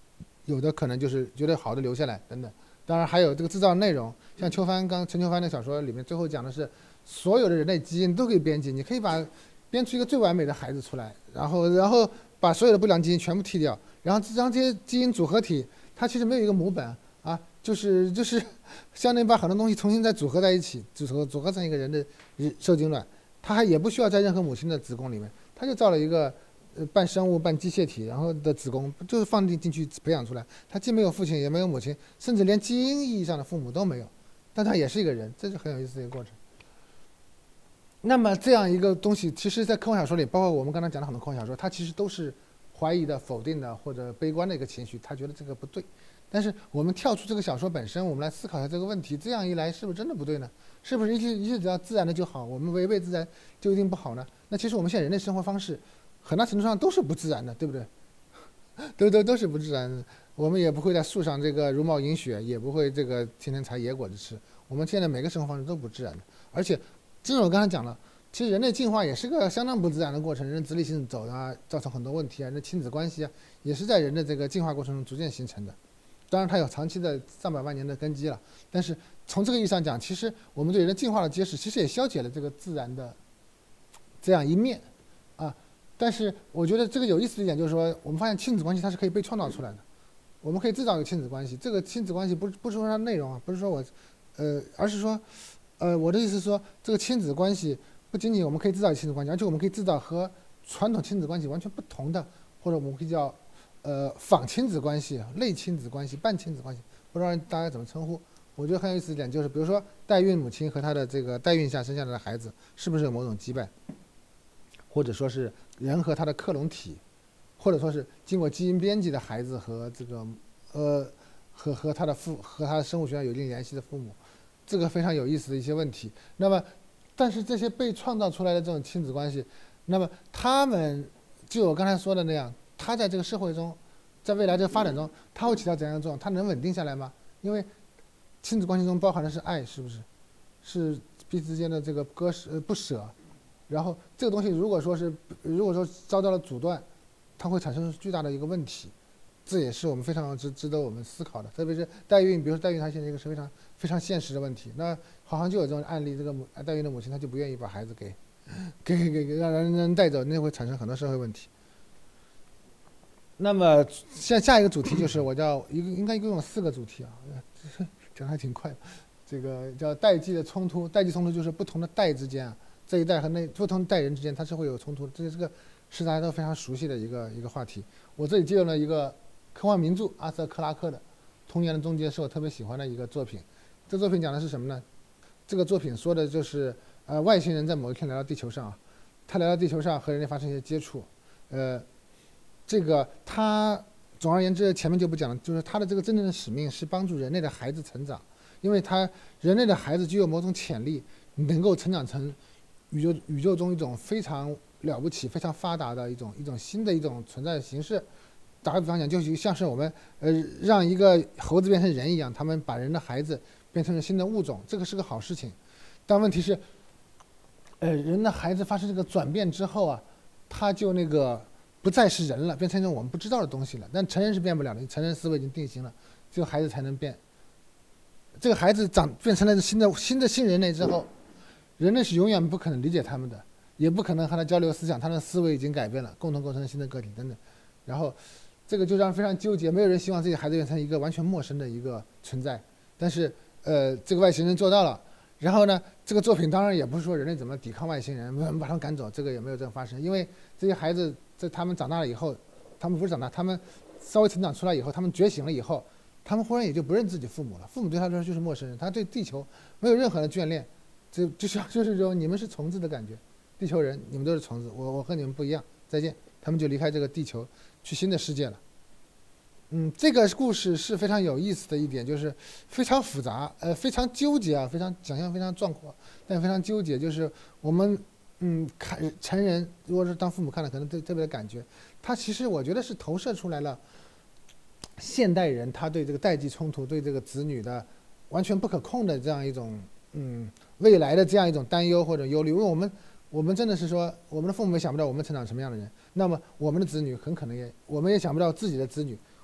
有的可能就是觉得好的留下来等等。当然还有这个制造内容，像陈秋帆的小说里面最后讲的是，所有的人类基因都可以编辑，你可以编出一个最完美的孩子出来，然后把所有的不良基因全部剔掉，然后让这些基因组合体，它其实没有一个母本啊，就是相当于把很多东西重新再组合在一起，组合成一个人的受精卵，它还也不需要在任何母亲的子宫里面，它就造了一个半生物半机械体，然后的子宫就是放进去培养出来，它既没有父亲也没有母亲，甚至连基因意义上的父母都没有，但它也是一个人，这是很有意思的一个过程。那么这样一个东西，其实在科幻小说里，包括我们刚才讲的很多科幻小说，它其实都是怀疑的、否定的或者悲观的一个情绪，他觉得这个不对。但是我们跳出这个小说本身，我们来思考一下这个问题，这样一来是不是真的不对呢？是不是一切只要自然的就好，我们违背自然就一定不好呢？那其实我们现在人类生活方式很大程度上都是不自然的，对不对？都是不自然的。我们也不会在树上这个茹毛饮血，也不会这个天天采野果子吃。我们现在每个生活方式都不自然的，而且正如我刚才讲了，其实人类进化也是个相当不自然的过程，人直立行走啊，造成很多问题啊，人的亲子关系啊，也是在人的这个进化过程中逐渐形成的。当然它有长期的上百万年的根基了，但是从这个意义上讲，其实我们对人的进化的揭示，其实也消解了这个自然的这样一面啊。但是我觉得这个有意思的一点就是说，我们发现亲子关系它是可以被创造出来的，我们可以制造一个亲子关系。这个亲子关系不是说它内容啊，不是说我而是说我的意思是说，这个亲子关系不仅仅我们可以制造亲子关系，而且我们可以制造和传统亲子关系完全不同的，或者我们可以叫仿亲子关系、类亲子关系、半亲子关系，不知道大家怎么称呼。我觉得很有意思一点就是，比如说代孕母亲和她的这个代孕下生下来的孩子，是不是有某种羁绊，或者说是人和他的克隆体，或者说是经过基因编辑的孩子和这个和他的生物学上有一定联系的父母，这个非常有意思的一些问题。那么，但是这些被创造出来的这种亲子关系，那么他们就我刚才说的那样，他在这个社会中，在未来这个发展中，他会起到怎样的作用？他能稳定下来吗？因为亲子关系中包含的是爱，是不是？是彼此之间的这个不舍。然后这个东西如果说遭到了阻断，它会产生巨大的一个问题，这也是我们非常值得我们思考的。特别是代孕，比如说代孕，它现在一个是非常现实的问题。那好像就有这种案例，这个代孕的母亲她就不愿意把孩子给让人带走，那会产生很多社会问题。那么下一个主题就是应该一共有4个主题啊，讲的还挺快。这个叫代际的冲突，代际冲突就是不同的代之间啊，这一代和不同代人之间它是会有冲突的，这个是大家都非常熟悉的一个话题。我这里借用了一个科幻名著阿瑟克拉克的《童年的终结》，是我特别喜欢的一个作品。这作品讲的是什么呢？这个作品说的就是外星人在某一天来到地球上啊，他来到地球上和人类发生一些接触，这个他总而言之前面就不讲了，就是他的这个真正的使命是帮助人类的孩子成长，因为人类的孩子具有某种潜力，能够成长成宇宙中一种非常了不起、非常发达的一种新的一种存在的形式。打个比方讲，就像是我们让一个猴子变成人一样，他们把人的孩子变成了新的物种，这个是个好事情。但问题是，人的孩子发生这个转变之后啊，他就不再是人了，变成一种我们不知道的东西了。但成人是变不了的，成人思维已经定型了，只有孩子才能变。这个孩子变成了新人类之后，人类是永远不可能理解他们的，也不可能和他交流思想，他的思维已经改变了，共同构成新的个体等等。然后这个就让人非常纠结，没有人希望自己孩子变成一个完全陌生的一个存在。但是这个外星人做到了。然后呢，这个作品当然也不是说人类怎么抵抗外星人，把他们赶走，这个也没有这样发生。因为这些孩子在他们长大了以后，他们不是长大，他们稍微成长出来以后，他们觉醒了以后，他们忽然也就不认自己父母了，父母对他来说就是陌生人，他对地球没有任何的眷恋，就是这种你们是虫子的感觉，地球人你们都是虫子，我和你们不一样，再见，他们就离开这个地球去新的世界了。这个故事是非常有意思的一点，就是非常复杂，非常纠结啊，想象非常壮阔，但非常纠结。就是我们看成人，如果是当父母看了，可能特别的感觉，他其实我觉得是投射出来了现代人他对这个代际冲突、对这个子女的完全不可控的这样一种未来的这样一种担忧或者忧虑。因为我们真的是说，我们的父母也想不到我们成长什么样的人，那么我们的子女很可能我们也想不到自己的子女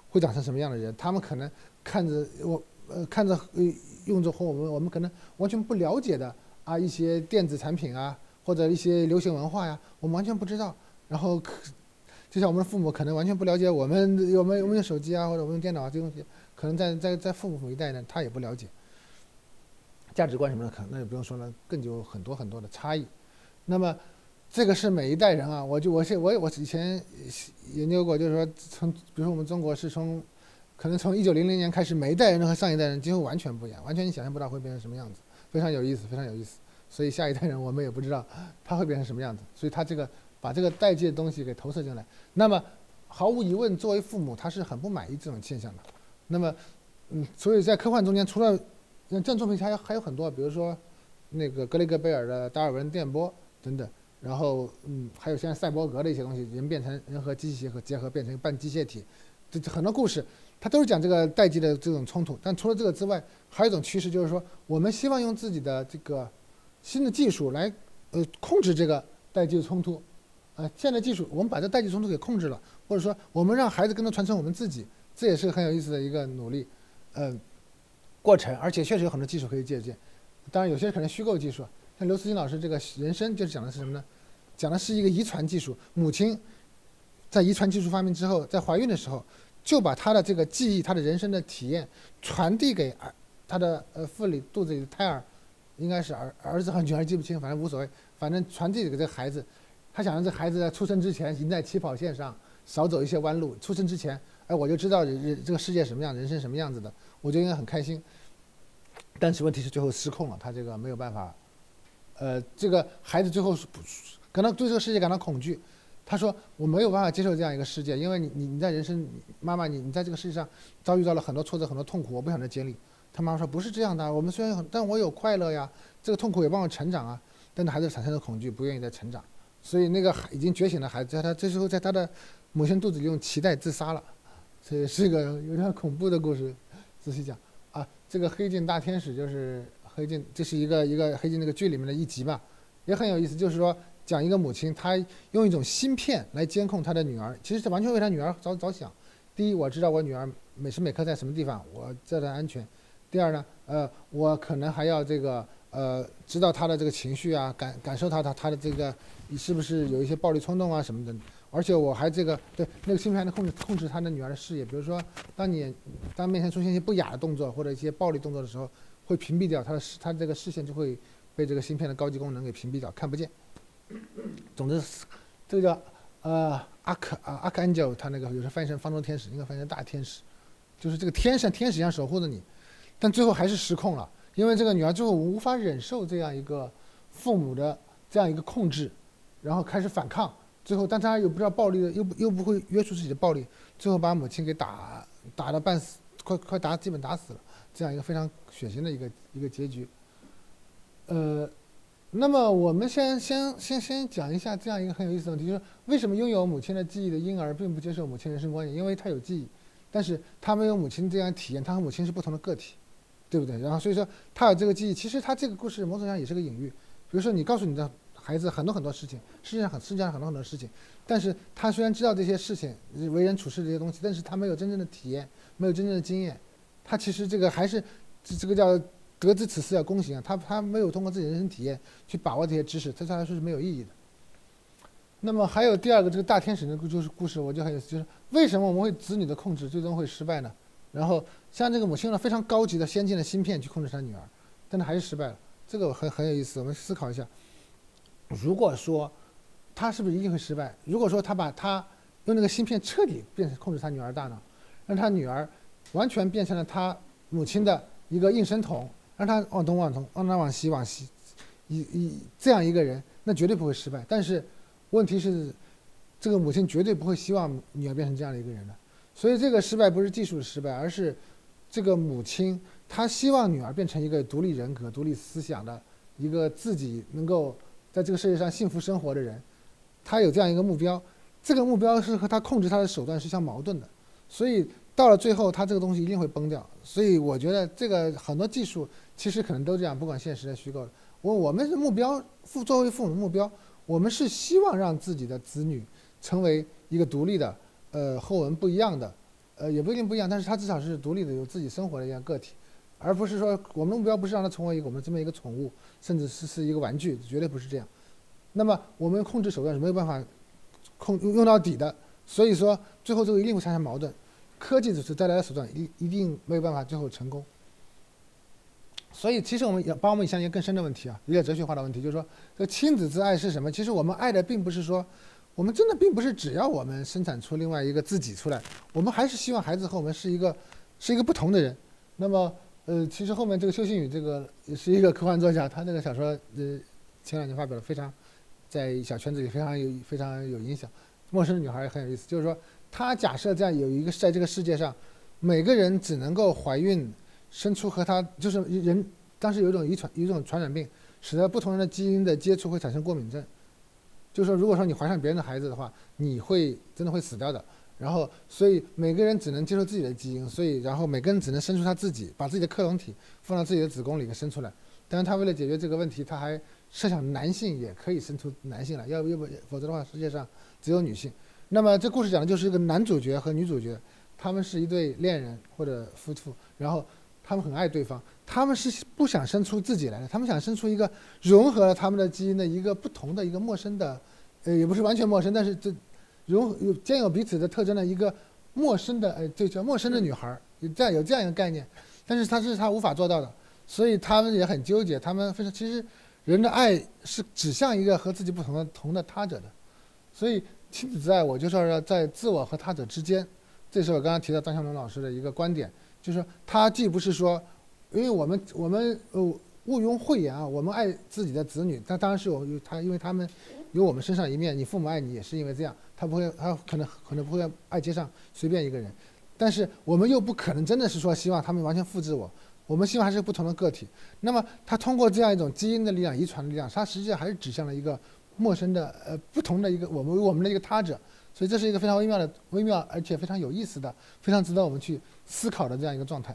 会长成什么样的人，他们可能看着用着和我们可能完全不了解的啊一些电子产品啊，或者一些流行文化呀，我们完全不知道。然后就像我们的父母可能完全不了解我们有没有用手机啊，或者我们用电脑啊这些东西，可能在父母一代呢，他也不了解。价值观什么的，可能那也不用说了，更有很多很多的差异。那么这个是每一代人啊，我以前研究过，就是说比如说我们中国是可能从1900年开始，每一代人和上一代人几乎完全不一样，完全你想象不到会变成什么样子，非常有意思，非常有意思。所以下一代人我们也不知道他会变成什么样子，所以他把这个代际的东西给投射进来。那么毫无疑问，作为父母他是很不满意这种现象的。那么所以在科幻中间，除了这种作品还有很多，比如说那个格雷格贝尔的达尔文电波等等。然后还有像赛博格的一些东西，人和机器结合变成半机械体，这很多故事它都是讲这个代际的这种冲突。但除了这个之外，还有一种趋势就是说，我们希望用自己的这个新的技术来控制这个代际的冲突。现在技术我们把这代际冲突给控制了，或者说我们让孩子更多传承我们自己，这也是很有意思的一个努力过程。而且确实有很多技术可以借鉴，当然有些可能虚构技术。像刘慈欣老师这个人生就是讲的是什么呢？讲的是一个遗传技术。母亲在遗传技术发明之后，在怀孕的时候就把她的这个记忆、她的人生的体验传递给她的肚子里的胎儿，应该是儿子和女儿记不清，反正无所谓，反正传递给这个孩子。他想让这孩子在出生之前赢在起跑线上，少走一些弯路。出生之前，我就知道这个世界什么样，人生什么样子的，我就应该很开心。但是问题是最后失控了，他这个没有办法。这个孩子最后可能对这个世界感到恐惧，他说我没有办法接受这样一个世界，因为你在人生，妈妈你在这个世界上遭遇到了很多挫折很多痛苦，我不想再经历。他妈妈说不是这样的，我们虽然但我有快乐呀，这个痛苦也帮我成长啊。但是孩子产生了恐惧，不愿意再成长，所以那个已经觉醒的孩子这时候在他的母亲肚子里用脐带自杀了。这是一个有点恐怖的故事。仔细讲啊，这个黑镜大天使就是黑镜，这是一个黑镜那个剧里面的一集吧，也很有意思。就是说讲一个母亲，她用一种芯片来监控她的女儿，其实是完全为她女儿着想。第一，我知道我女儿每时每刻在什么地方，我知道她安全。第二呢，我可能还要这个知道她的这个情绪啊，感受她的这个是不是有一些暴力冲动啊什么的。而且我还对那个芯片还能控制她的女儿的视野，比如说当面前出现一些不雅的动作或者一些暴力动作的时候，会屏蔽掉她这个视线，就会被这个芯片的高级功能给屏蔽掉，看不见。总之，这个叫Archangel， 他那个有时候翻译成方舟天使，应该翻译成大天使，就是这个天使一样守护着你，但最后还是失控了，因为这个女儿最后无法忍受这样一个父母的这样一个控制，然后开始反抗，最后但她又不知道暴力的，又不会约束自己的暴力，最后把母亲给打得半死，快基本打死了，这样一个非常血腥的一个结局。那么我们先讲一下这样一个很有意思的问题，就是为什么拥有母亲的记忆的婴儿并不接受母亲人生观念？因为他有记忆，但是他没有母亲这样体验，他和母亲是不同的个体，对不对？然后所以说他有这个记忆，其实他这个故事某种上也是个隐喻。比如说你告诉你的孩子很多事情，世界上很多事情，但是他虽然知道这些事情，为人处事这些东西，但是他没有真正的体验，没有真正的经验，他其实这个还是这个叫得知此事要躬行啊，他没有通过自己人生体验去把握这些知识，对他来说是没有意义的。那么还有第二个这个大天使的故事，我就很有意思，就是为什么我们会子女的控制最终会失败呢？然后像这个母亲用了非常高级的先进的芯片去控制她女儿，但她还是失败了，这个很有意思。我们思考一下，如果说她是不是一定会失败？如果说她把她用那个芯片彻底控制她女儿大脑，让她女儿完全变成了她母亲的一个应声筒，让他往东往东，让他往西往西，这样一个人，那绝对不会失败。但是问题是，这个母亲绝对不会希望女儿变成这样的一个人的。所以这个失败不是技术的失败，而是这个母亲她希望女儿变成一个独立人格、独立思想的一个自己能够在这个世界上幸福生活的人。她有这样一个目标，这个目标是和她控制她的手段是相矛盾的。所以到了最后，他这个东西一定会崩掉。所以我觉得这个很多技术其实可能都这样，不管现实的虚构的。我们的目标，作为父母的目标，我们是希望让自己的子女成为一个独立的，和我们不一样的， 也不一定不一样，但是他至少是独立的，有自己生活的一样个体，而不是说我们的目标不是让他成为一个我们这么一个宠物，甚至是一个玩具，绝对不是这样。那么我们控制手段是没有办法用到底的，所以说最后这个一定会产生矛盾。科技只是带来的手段一定没有办法最后成功。所以其实我们也帮我们想一个更深的问题啊，一个哲学化的问题，就是说这个亲子之爱是什么？其实我们爱的并不是说，我们真的并不是只要我们生产出另外一个自己出来，我们还是希望孩子和我们是一个不同的人。那么其实后面这个邱信宇这个也是一个科幻作家，他那个小说前2年发表了，非常在小圈子里非常有影响。陌生的女孩也很有意思，就是说他假设这样有一个在这个世界上，每个人只能够怀孕生出和他就是人，当时有一种传染病，使得不同人的基因的接触会产生过敏症。就是说，如果说你怀上别人的孩子的话，你真的会死掉的。然后，所以每个人只能接受自己的基因，所以然后每个人只能生出他自己，把自己的克隆体放到自己的子宫里给生出来。但是他为了解决这个问题，他还设想男性也可以生出男性来，要不否则的话，世界上只有女性。那么这故事讲的就是一个男主角和女主角，他们是一对恋人或者夫妇，然后他们很爱对方，他们是不想生出自己来的，他们想生出一个融合了他们的基因的一个不同的一个陌生的，也不是完全陌生，但是这兼有彼此的特征的一个陌生的，这叫陌生的女孩，有这样一个概念，但是他无法做到的，所以他们也很纠结，他们其实人的爱是指向一个和自己不同的他者的，所以亲子之爱，我就是要在自我和他者之间。这是我刚刚提到张向龙老师的一个观点，就是说他既不是说，因为我们毋庸讳言啊，我们爱自己的子女，他当然是因为他们有我们身上一面，你父母爱你也是因为这样，他可能不会爱街上随便一个人，但是我们又不可能真的是说希望他们完全复制我们希望还是不同的个体。那么他通过这样一种基因的力量、遗传的力量，他实际上还是指向了一个陌生的不同的一个我们的一个他者。所以这是一个非常微妙而且非常有意思的、非常值得我们去思考的这样一个状态。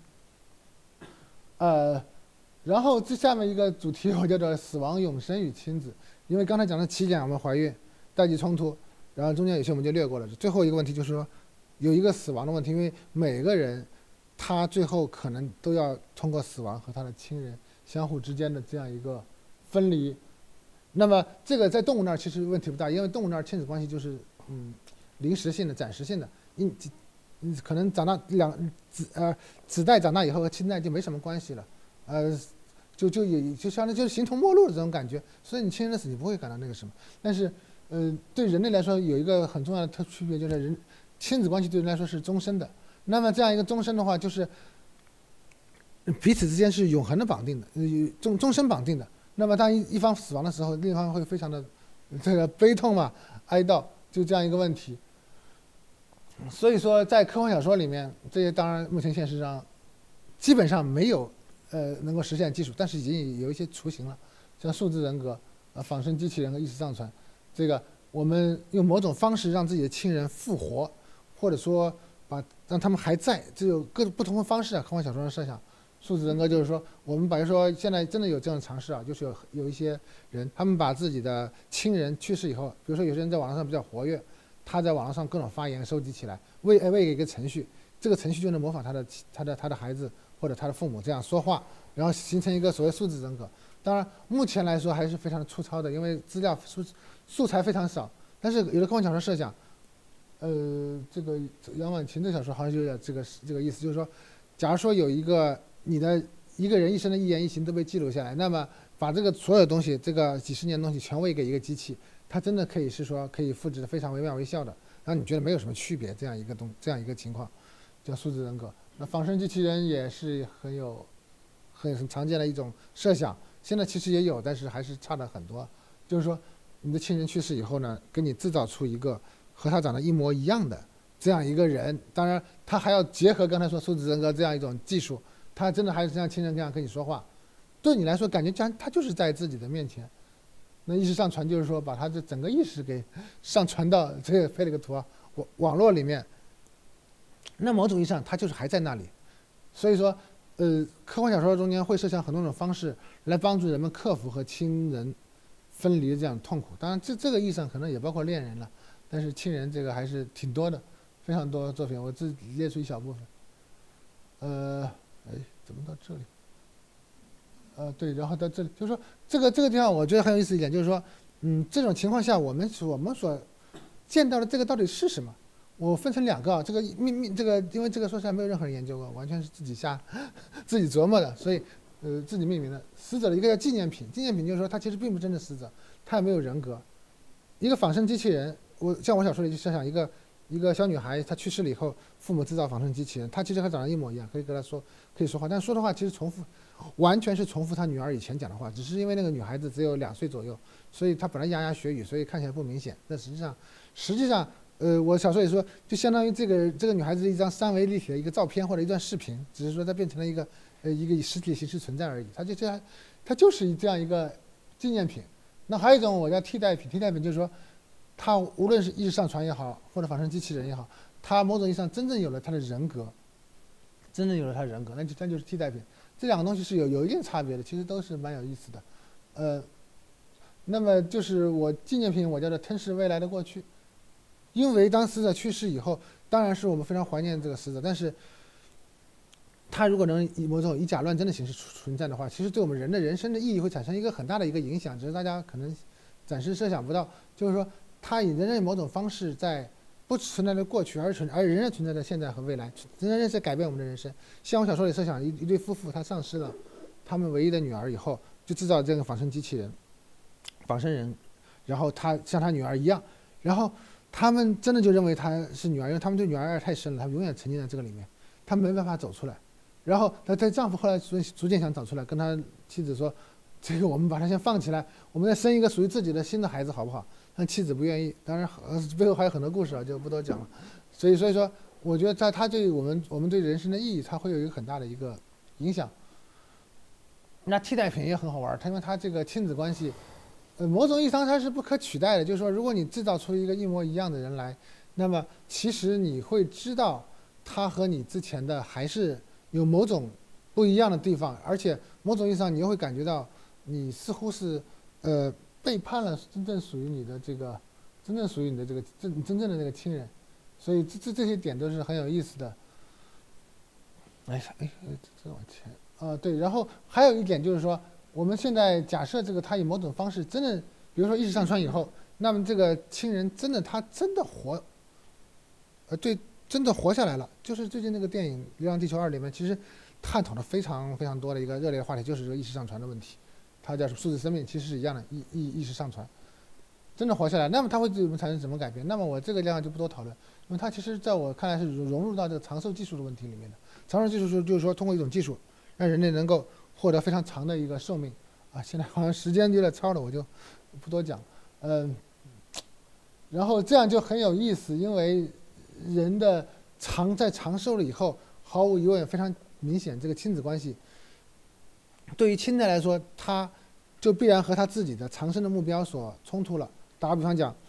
然后这下面一个主题我叫做死亡、永生与亲子，因为刚才讲的起点我们怀孕、代际冲突，然后中间有些我们就略过了。最后一个问题就是说，有一个死亡的问题，因为每个人他最后可能都要通过死亡和他的亲人相互之间的这样一个分离。那么这个在动物那儿其实问题不大，因为动物那儿亲子关系就是临时性的、暂时性的，可能长大子代长大以后和亲代就没什么关系了，就相当于就是形同陌路的这种感觉，所以你亲人的死你不会感到那个什么。但是对人类来说有一个很重要的区别，就是亲子关系对人来说是终身的。那么这样一个终身的话，就是彼此之间是永恒的绑定的，终身绑定的。那么当一方死亡的时候，另一方会非常的这个悲痛嘛，哀悼，就这样一个问题。所以说在科幻小说里面，这些当然目前现实上基本上没有能够实现技术，但是已经有一些雏形了，像数字人格、仿生机器人和意识上传，这个我们用某种方式让自己的亲人复活，或者说让他们还在，这有各种不同的方式啊。科幻小说的设想，数字人格就是说，我们比如说现在真的有这样的尝试啊，就是有一些人，他们把自己的亲人去世以后，比如说有些人在网络上比较活跃，他在网络上各种发言收集起来，喂给一个程序，这个程序就能模仿他的孩子或者他的父母这样说话，然后形成一个所谓数字人格。当然目前来说还是非常的粗糙的，因为资料素材非常少。但是有的科幻小说设想，这个杨婉晴的小说好像就有这个意思，就是说，假如说有你的一个人一生的一言一行都被记录下来，那么把这个所有东西，这个几十年的东西全喂给一个机器，它真的可以是说可以复制的非常惟妙惟肖的，让你觉得没有什么区别，这样一个情况，叫数字人格。那仿生机器人也是很常见的一种设想，现在其实也有，但是还是差得很多。就是说，你的亲人去世以后呢，给你制造出一个和他长得一模一样的这样一个人，当然他还要结合刚才说数字人格这样一种技术，他真的还是像亲人这样跟你说话，对你来说感觉他就是在自己的面前。那意识上传就是说把他的整个意识给上传到这个配了个图啊网络里面，那某种意义上他就是还在那里。所以说科幻小说中间会设想很多种方式来帮助人们克服和亲人分离的这样痛苦，当然这个意义上可能也包括恋人了，但是亲人这个还是挺多的。 非常多作品，我自己列出一小部分。怎么到这里？对，然后到这里，就是说这个地方我觉得很有意思一点，就是说，这种情况下我们所见到的这个到底是什么？我分成2个啊，这个因为这个说实在没有任何人研究过，完全是自己琢磨的，所以自己命名的。死者的一个叫纪念品，纪念品就是说他其实并不真的死者，他也没有人格。一个仿生机器人，像我小说里就想一个小女孩，她去世了以后，父母制造仿生机器人，她其实和长得一模一样，可以跟她说，可以说话，但说的话其实完全是重复她女儿以前讲的话，只是因为那个女孩子只有2岁左右，所以她本来牙牙学语，所以看起来不明显。但实际上，我小说里说，就相当于这个女孩子的一张3维立体的一个照片或者一段视频，只是说它变成了一个以实体形式存在而已，它就是这样一个纪念品。那还有一种我叫替代品，替代品就是说，它无论是意识上传也好，或者仿生机器人也好，它某种意义上真正有了它的人格，那就是替代品。这2个东西是有一定差别的，其实都是蛮有意思的。那么就是我纪念品，我叫做吞噬未来的过去，因为当死者去世以后，当然是我们非常怀念这个死者，但是他如果能以某种以假乱真的形式存在的话，其实对我们人的人生的意义会产生一个很大的一个影响，只是大家可能暂时设想不到。就是说，他以人类某种方式在不存在的过去，而仍然存在的现在和未来，仍然在改变我们的人生。像我小说里设想一对夫妇，他丧失了他们唯一的女儿以后，就制造这个仿生机器人、仿生人，然后他像他女儿一样，然后他们真的就认为她是女儿，因为他们对女儿爱太深了，他们永远沉浸在这个里面，他们没办法走出来。然后她丈夫后来逐渐想走出来，跟他妻子说：“这个我们把她先放起来，我们再生一个属于自己的新的孩子，好不好？”但妻子不愿意。当然，背后还有很多故事啊，就不多讲了。所以说，我觉得他对我们对人生的意义，它会有一个很大的一个影响。那替代品也很好玩，因为它这个亲子关系，某种意义上它是不可取代的。就是说，如果你制造出一个一模一样的人来，那么其实你会知道他和你之前的还是有某种不一样的地方，而且某种意义上你又会感觉到你似乎是背叛了真正属于你的这个真正的那个亲人，所以这些点都是很有意思的。这往前对，然后还有一点就是说，我们现在假设这个他以某种方式真的，比如说意识上传以后，那么这个亲人他真的真的活下来了。就是最近那个电影《流浪地球2》里面，其实探讨了非常非常多的一个热烈的话题，就是这个意识上传的问题。它叫数字生命，其实是一样的，意识上传，真的活下来，那么它会对我们产生什么改变？那么我这个地方就不多讨论，因为它其实在我看来是融入到这个长寿技术的问题里面的。长寿技术就是说通过一种技术，让人类能够获得非常长的一个寿命啊。现在好像时间有点超了，我就不多讲。然后这样就很有意思，因为人的在长寿了以后，毫无疑问非常明显，这个亲子关系对于亲代来说，他就必然和他自己的长生的目标所冲突了。打个比方讲，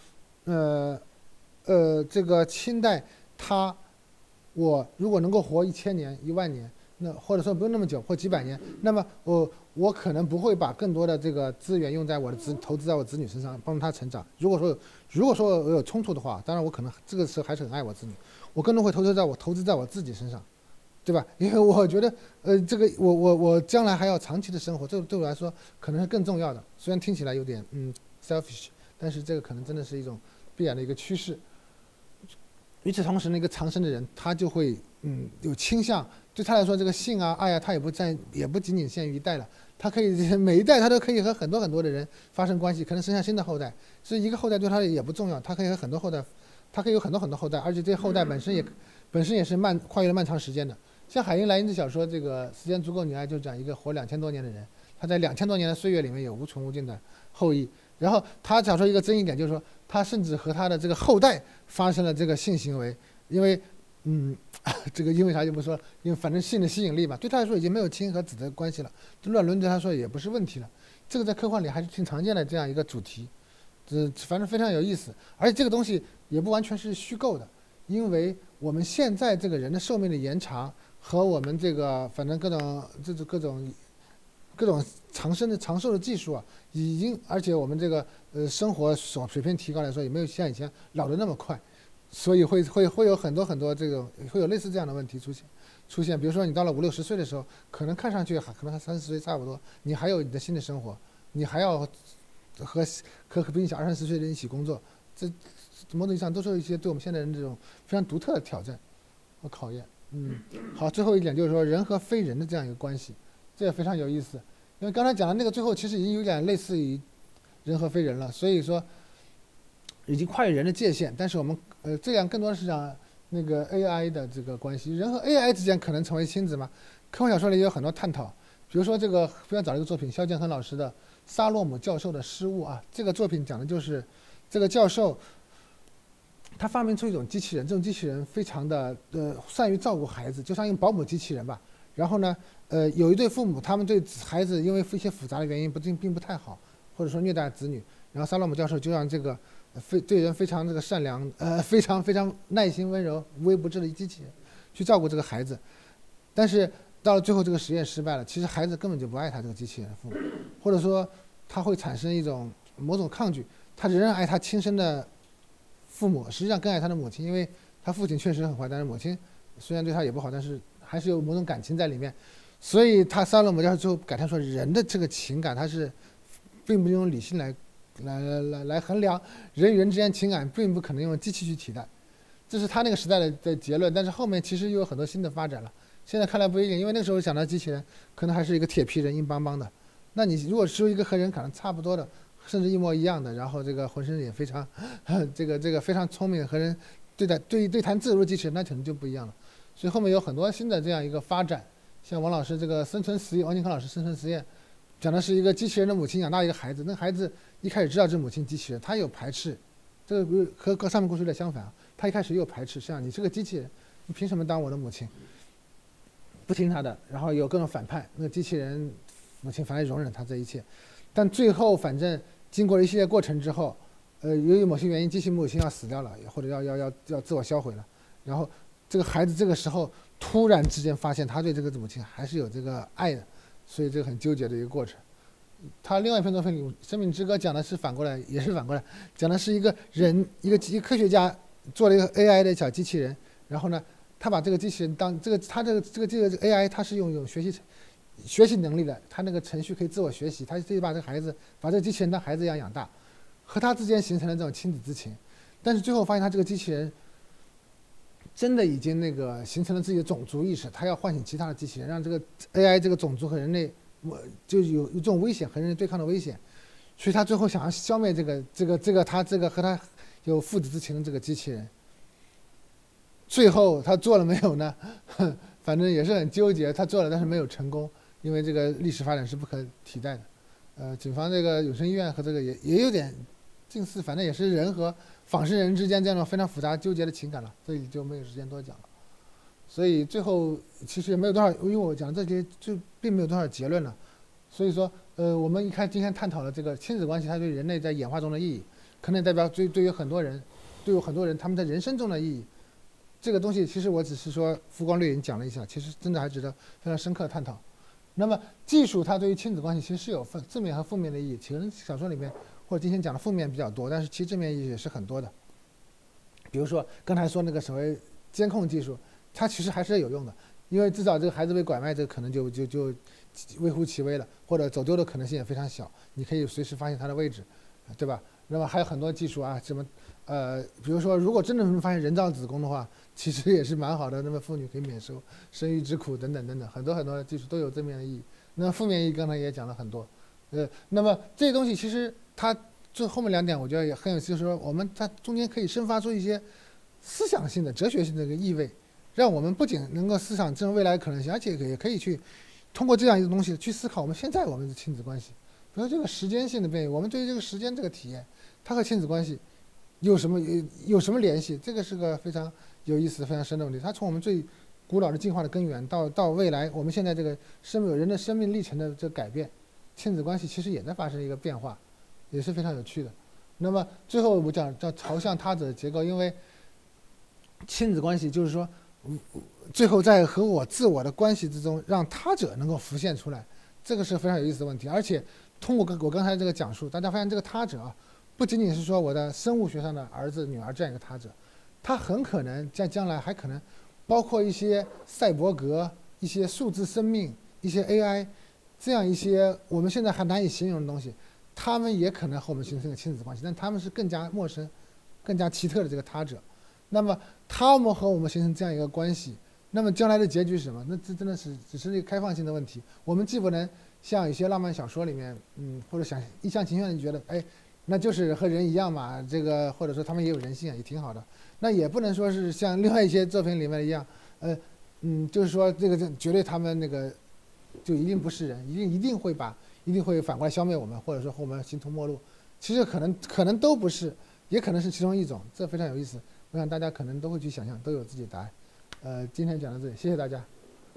这个亲代我如果能够活1000年、10000年，那或者说不用那么久，或几百年，那么我可能不会把更多的这个资源用在投资在我子女身上，帮助他成长。如果说我有冲突的话，当然我可能这个时候还是很爱我子女，我更多会投资在我自己身上。对吧？因为我觉得，这个我将来还要长期的生活，这个对我来说可能是更重要的。虽然听起来有点selfish， 但是这个可能真的是一种必然的一个趋势。与此同时呢，一个长生的人，他就会有倾向，对他来说，这个性啊、爱啊，他也不仅仅限于一代了，他可以每一代他都可以和很多很多的人发生关系，可能生下新的后代。所以一个后代对他也不重要，他可以和很多后代，他可以有很多很多后代，而且这些后代本身也是跨越了漫长时间的。像海因莱因的小说《这个时间足够你爱》，就讲一个活2000多年的人，他在2000多年的岁月里面有无穷无尽的后裔。然后他小说一个争议点就是说，他甚至和他的这个后代发生了这个性行为，因为这个因为啥就不说，因为反正性的吸引力嘛，对他来说已经没有亲和子的关系了，乱伦对他说也不是问题了。这个在科幻里还是挺常见的这样一个主题，反正非常有意思。而且这个东西也不完全是虚构的，因为我们现在这个人的寿命的延长和我们这个反正各种长寿的技术啊，而且我们这个生活水平提高来说，也没有像以前老得那么快， 所以会有很多这个会有类似这样的问题出现。比如说你到了50、60岁的时候，可能看上去可能和30岁差不多，你还有你的新的生活，你还要和比你小20、30岁的人一起工作，这某种意义上都是一些对我们现代人这种非常独特的挑战和考验。好，最后一点就是说人和非人的这样一个关系，这也非常有意思。因为刚才讲的那个最后其实已经有点类似于人和非人了，所以说已经跨越人的界限。但是我们这样更多的是讲那个 AI 的这个关系，人和 AI 之间可能成为亲子吗？科幻小说里也有很多探讨，比如说这个非常早的一个作品，萧剑恒老师的《沙洛姆教授的失误》啊，这个作品讲的就是这个教授他发明出一种机器人，这种机器人非常的善于照顾孩子，就像用保姆机器人吧。然后呢，有一对父母，他们对孩子因为一些复杂的原因并不太好，或者说虐待子女。然后沙洛姆教授就让这个对人非常这个善良，非常耐心温柔、无微不至的机器人去照顾这个孩子。但是到了最后，这个实验失败了，其实孩子根本就不爱他这个机器人的父母，或者说他会产生一种某种抗拒，他仍然爱他亲生的父母，实际上更爱他的母亲，因为他父亲确实很坏，但是母亲虽然对他也不好，但是还是有某种感情在里面。所以沙洛姆教授最后感叹说，人的这个情感，他是并不用理性来衡量，人与人之间情感并不可能用机器去替代，这是他那个时代的结论。但是后面其实又有很多新的发展了，现在看来不一定，因为那个时候想到机器人可能还是一个铁皮人硬邦邦的，那你如果说一个和人可能差不多的，甚至一模一样的，然后这个浑身也非常这个非常聪明，和人对谈自如的机器人，那可能就不一样了。所以后面有很多新的这样一个发展，像王老师这个生存实验，王金康老师生存实验，讲的是一个机器人的母亲养大一个孩子，那个孩子一开始知道这是母亲机器人，他有排斥，这个和上面故事有点相反啊，他一开始又排斥，像你是个机器人，你凭什么当我的母亲？不听他的，然后有各种反叛，那个机器人母亲反而容忍他这一切，但最后反正经过了一系列过程之后，由于某些原因，机器母亲要死掉了，或者要自我销毁了，然后这个孩子这个时候突然之间发现他对这个母亲还是有这个爱的，所以这个很纠结的一个过程。他另外一篇作品里《生命之歌》讲的是反过来，也是反过来，讲的是一个人一个科学家做了一个 AI 的小机器人，然后呢，他把这个机器人当这个 AI， 它是有学习能力的，它那个程序可以自我学习，他就把这个机器人当孩子一样养大，和他之间形成了这种亲子之情。但是最后发现他这个机器人真的已经那个形成了自己的种族意识，他要唤醒其他的机器人，让这个 AI 这个种族和人类就有这种危险，和人类对抗的危险，所以他最后想要消灭他这个和他有父子之情的这个机器人。最后他做了没有呢？反正也是很纠结，他做了但是没有成功，因为这个历史发展是不可替代的。警方这个永生医院和这个也有点近似，反正也是人和仿生人之间这样非常复杂纠结的情感了，这里就没有时间多讲了。所以最后其实也没有多少，因为我讲这些就并没有多少结论了。所以说，我们今天探讨了这个亲子关系它对人类在演化中的意义，可能代表对于很多人他们在人生中的意义。这个东西其实我只是说浮光掠影讲了一下，其实真的还值得非常深刻的探讨。那么技术它对于亲子关系其实是有正面和负面的意义，可能小说里面或者今天讲的负面比较多，但是其实正面意义也是很多的。比如说刚才说那个所谓监控技术，它其实还是有用的，因为至少这个孩子被拐卖，这个可能就微乎其微了，或者走丢的可能性也非常小，你可以随时发现他的位置，对吧？那么还有很多技术啊，什么比如说如果真的能发现人造子宫的话，其实也是蛮好的，那么妇女可以免受生育之苦等等等等，很多的技术都有正面的意义。那么负面意义刚才也讲了很多，那么这些东西其实它最后面两点我觉得也很有，就是说它中间可以生发出一些思想性的、哲学性的一个意味，让我们不仅能够思想这种未来的可能性，而且也可以去通过这样一个东西去思考我们现在我们的亲子关系。比如这个时间性的变异，我们对于这个时间这个体验，它和亲子关系有什么联系？这个是个非常有意思、非常深的问题。它从我们最古老的进化的根源到未来，我们现在这个人的生命历程的这个改变，亲子关系其实也在发生一个变化，也是非常有趣的。那么最后我讲叫朝向他者的结构，因为亲子关系就是说，最后在和我自我的关系之中，让他者能够浮现出来，这个是非常有意思的问题。而且通过我刚才这个讲述，大家发现这个他者啊，不仅仅是说我的生物学上的儿子、女儿这样一个他者， 它很可能在将来还可能包括一些赛博格、一些数字生命、一些 AI 这样一些我们现在还难以形容的东西，他们也可能和我们形成一个亲子关系，但他们是更加陌生、更加奇特的这个他者。那么他们和我们形成这样一个关系，那么将来的结局是什么？那这真的是只是一个开放性的问题。我们既不能像有些浪漫小说里面，或者想一厢情愿的觉得，哎，那就是和人一样嘛，这个或者说他们也有人性啊，也挺好的。那也不能说是像另外一些作品里面一样，就是说这个绝对他们那个就一定不是人，一定会反过来消灭我们，或者说和我们形同陌路。其实可能都不是，也可能是其中一种，这非常有意思。我想大家可能都会去想象，都有自己的答案。今天讲到这里，谢谢大家。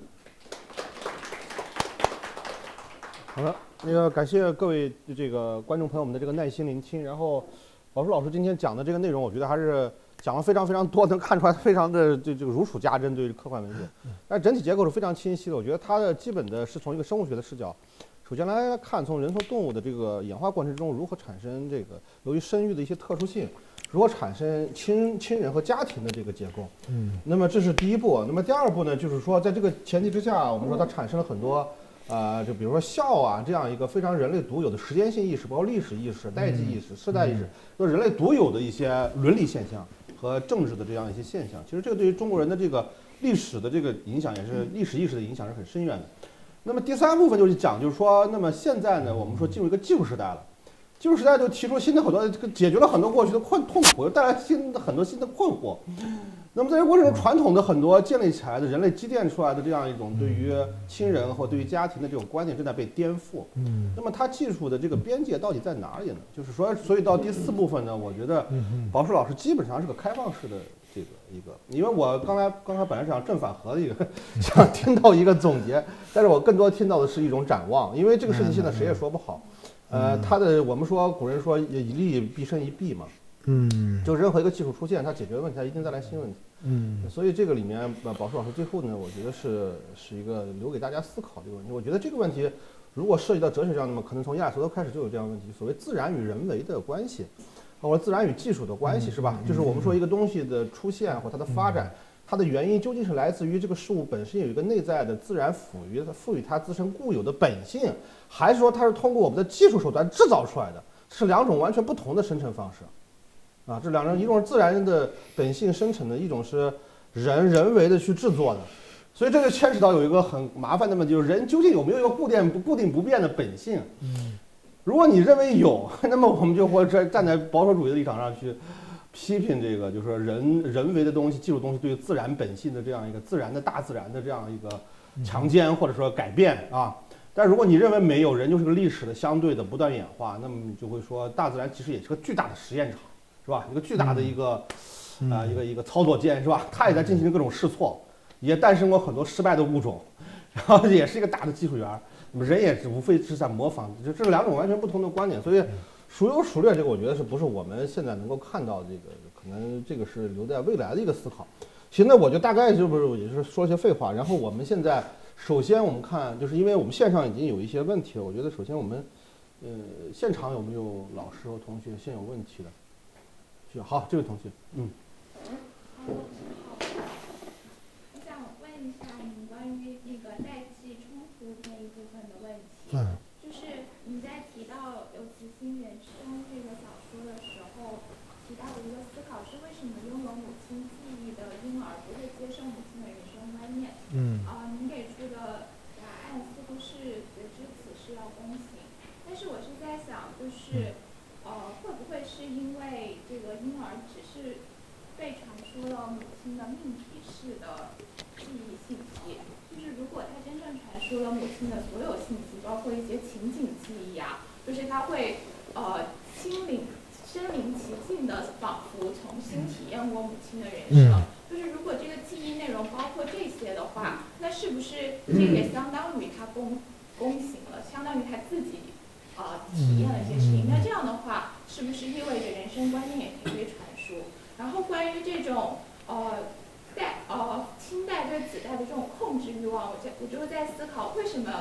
好的，那个感谢各位这个观众朋友们的这个耐心聆听。然后，宝树老师今天讲的这个内容，我觉得还是讲了非常非常多，能看出来非常的这个如数家珍对科幻文学，但整体结构是非常清晰的。我觉得它的基本的是从一个生物学的视角，首先来看从人和动物的这个演化过程中如何产生这个由于生育的一些特殊性。如何产生亲人和家庭的这个结构？那么这是第一步。那么第二步呢，就是说在这个前提之下，我们说它产生了很多，就比如说孝啊这样一个非常人类独有的时间性意识，包括历史意识、代际意识、世代意识，就是人类独有的一些伦理现象和政治的这样一些现象。其实这个对于中国人的这个历史的这个影响，也是历史意识的影响是很深远的。那么第三部分就是讲，就是说，那么现在呢，我们说进入一个技术时代了。技术时代就提出新的很多，这个解决了很多过去的痛苦，又带来很多新的困惑。那么在这个过程中，传统的很多建立起来的人类积淀出来的这样一种对于亲人或对于家庭的这种观念正在被颠覆。那么它技术的这个边界到底在哪里呢？就是说，所以到第四部分呢，我觉得宝树老师基本上是个开放式的这个一个，因为我刚才本来是想正反合的一个，想听到一个总结，但是我更多听到的是一种展望，因为这个事情现在谁也说不好。我们说古人说一利必生一弊嘛，就任何一个技术出现，它解决的问题，它一定带来新问题，所以这个里面，宝树老师最后呢，我觉得是一个留给大家思考这个问题。我觉得这个问题如果涉及到哲学上，那么可能从亚里士多德开始就有这样的问题，所谓自然与人为的关系，或者自然与技术的关系，是吧？就是我们说一个东西的出现或它的发展。它的原因究竟是来自于这个事物本身有一个内在的自然赋予它自身固有的本性，还是说它是通过我们的技术手段制造出来的？是两种完全不同的生成方式，这两种一种是自然的本性生成的，一种是人为的去制作的。所以这就牵扯到有一个很麻烦的问题，就是人究竟有没有一个固定不变的本性？如果你认为有，那么我们就会站在保守主义的立场上去批评这个，就是说人为的东西、技术东西对自然本性的这样一个大自然的这样一个强奸或者说改变啊。但如果你认为没有，人就是个历史的相对的不断演化，那么你就会说大自然其实也是个巨大的实验场，是吧？一个巨大的一个一个操作间，是吧？它也在进行各种试错，也诞生过很多失败的物种，然后也是一个大的技术园。那么人也无非是在模仿，这是两种完全不同的观点，所以。孰优孰劣，这个我觉得是不是我们现在能够看到这个，可能这个是留在未来的一个思考。现在我就大概也就是说一些废话。然后我们现在首先我们看，就是因为我们线上已经有一些问题了，我觉得首先我们现场有没有老师和同学先有问题的？好，这位同学， 我想问一下您关于那个代际冲突那一部分的问题。就是你在提到尤其新人生这个小说的时候，提到的一个思考是为什么拥有母亲记忆的婴儿不会接受母亲的人生观念？您给出的答案似乎是觉知此事要公行，但是我是在想，就是会不会是因为这个婴儿只是被传输了母亲的命题式的记忆信息？就是如果他真正传输了母亲的所有信息，包括一些情景记忆啊，就是他会身临其境的仿佛重新体验过母亲的人生。就是如果这个记忆内容包括这些的话，那是不是这也相当于他公行了，相当于他自己体验了这些事情？那这样的话，是不是意味着人生观念也可以被传输？然后关于这种亲代对子代的这种控制欲望，我就在思考，为什么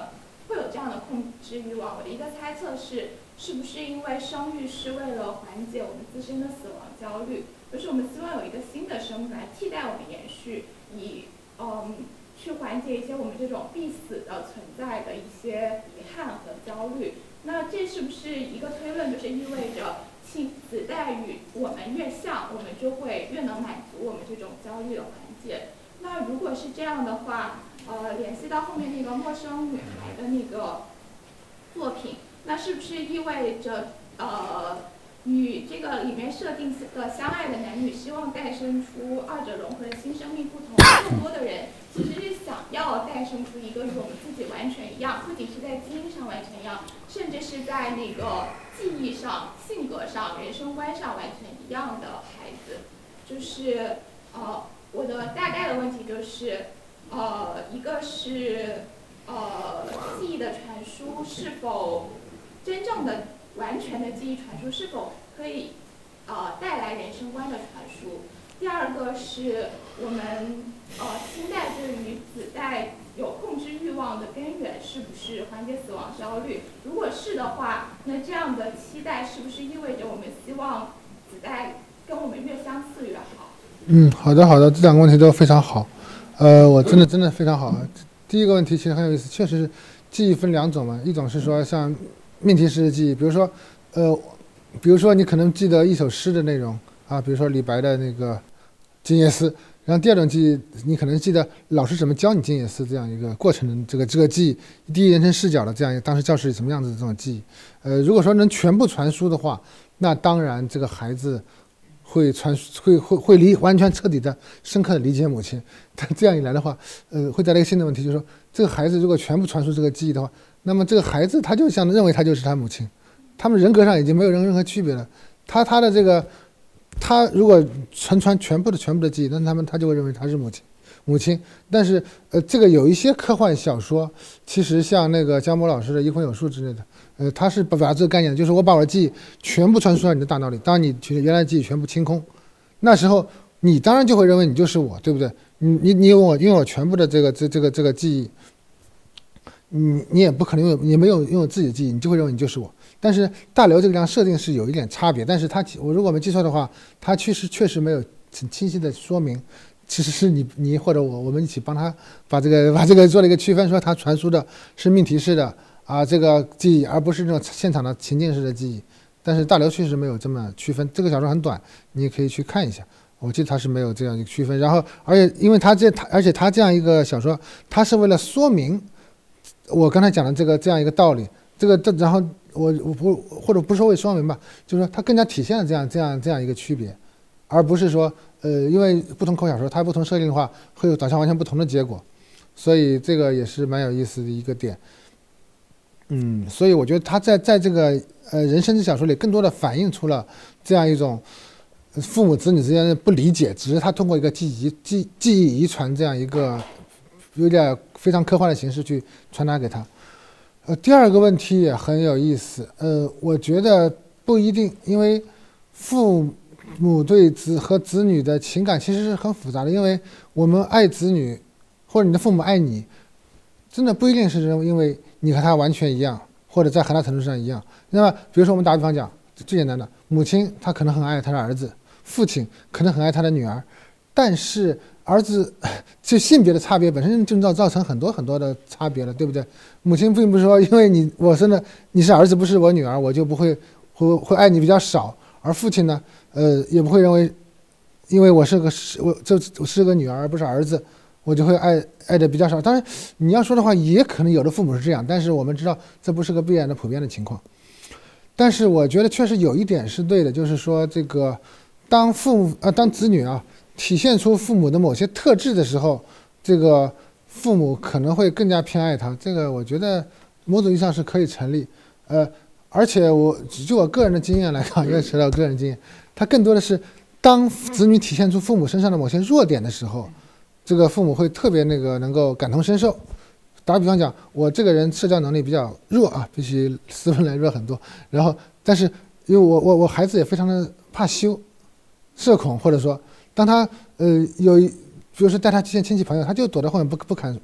会有这样的控制欲望。我的一个猜测是不是因为生育是为了缓解我们自身的死亡焦虑，就是我们希望有一个新的生命来替代我们延续，以去缓解一些我们这种必死的存在的一些遗憾和焦虑。那这是不是一个推论，就是意味着子代与我们越像，我们就会越能满足我们这种焦虑的缓解？那如果是这样的话，联系到后面那个陌生女孩的那个作品，那是不是意味着与这个里面设定的相爱的男女希望诞生出二者融合的新生命不同，更多的人其实是想要诞生出一个与我们自己完全一样，不仅是在基因上完全一样，甚至是在那个记忆上、性格上、人生观上完全一样的孩子。就是我的大概的问题就是，一个是记忆的传输是否真正的完全的记忆传输是否可以带来人生观的传输？第二个是我们亲代对于子代有控制欲望的根源是不是缓解死亡焦虑？如果是的话，那这样的期待是不是意味着我们希望子代跟我们越相似越好？ 好的，这两个问题都非常好。我真的非常好。第一个问题其实很有意思，确实是记忆分两种嘛，一种是说像命题式的记忆，比如说你可能记得一首诗的内容啊，比如说李白的那个《静夜思》，然后第二种记忆，你可能记得老师怎么教你《静夜思》这样一个过程的这个记忆，第一人称视角的这样一个当时教室里什么样子的这种记忆。如果说能全部传输的话，那当然这个孩子会完全彻底的深刻的理解母亲。但这样一来的话，会带来一个新的问题，就是说这个孩子如果全部传输这个记忆的话，那么这个孩子他就想认为他就是他母亲，他们人格上已经没有任何区别了。他如果传全部的记忆，那他就会认为他是母亲。但是这个有一些科幻小说，其实像那个姜博老师的《一魂有术》之类的，他是把这个概念，就是我把我的记忆全部传输到你的大脑里，当你原来的记忆全部清空，那时候你当然就会认为你就是我，对不对？你拥有全部的这个记忆，你也不可能你没有拥有自己的记忆，你就会认为你就是我。但是大刘这个样设定是有一点差别，但是如果我没记错的话，他确实没有很清晰的说明，其实是你或者我们一起帮他把这个做了一个区分，说他传输的是命题式的这个记忆，而不是那种现场的情境式的记忆。但是大刘确实没有这么区分，这个小说很短，你也可以去看一下。我记得他是没有这样一个区分，然后而且因为他这样一个小说，他是为了说明我刚才讲的这样一个道理，然后我或者不是说为说明吧，就是说它更加体现了这样一个区别，而不是说因为不同口小说它不同设定的话，会有导向完全不同的结果，所以这个也是蛮有意思的一个点。所以我觉得他在这个人生之小说里，更多的反映出了这样一种父母子女之间的不理解，只是他通过一个记忆遗传这样一个有点非常科幻的形式去传达给他。第二个问题也很有意思，我觉得不一定，因为父母对子女的情感其实是很复杂的，因为我们爱子女，或者你的父母爱你，真的不一定是因为你和他完全一样，或者在很大程度上一样。那么比如说我们打比方讲，最简单的，母亲她可能很爱她的儿子，父亲可能很爱他的女儿，但是儿子就性别的差别本身就造成很多的差别了，对不对？母亲并不是说因为我生的你是儿子不是我女儿，我就会爱你比较少，而父亲呢，也不会认为因为我是个女儿而不是儿子，我就会爱的比较少。当然你要说的话，也可能有的父母是这样，但是我们知道这不是个必然的普遍的情况。但是我觉得确实有一点是对的，就是说这个当子女体现出父母的某些特质的时候，这个父母可能会更加偏爱他，这个我觉得某种意义上是可以成立。而且就我个人的经验来看，因为扯到个人经验，他更多的是当子女体现出父母身上的某些弱点的时候，这个父母会特别能够感同身受。打比方讲，我这个人社交能力比较弱比起斯文来弱很多，然后但是因为我孩子也非常的怕羞社恐，或者说当他比如说带他去见亲戚朋友，他就躲在后面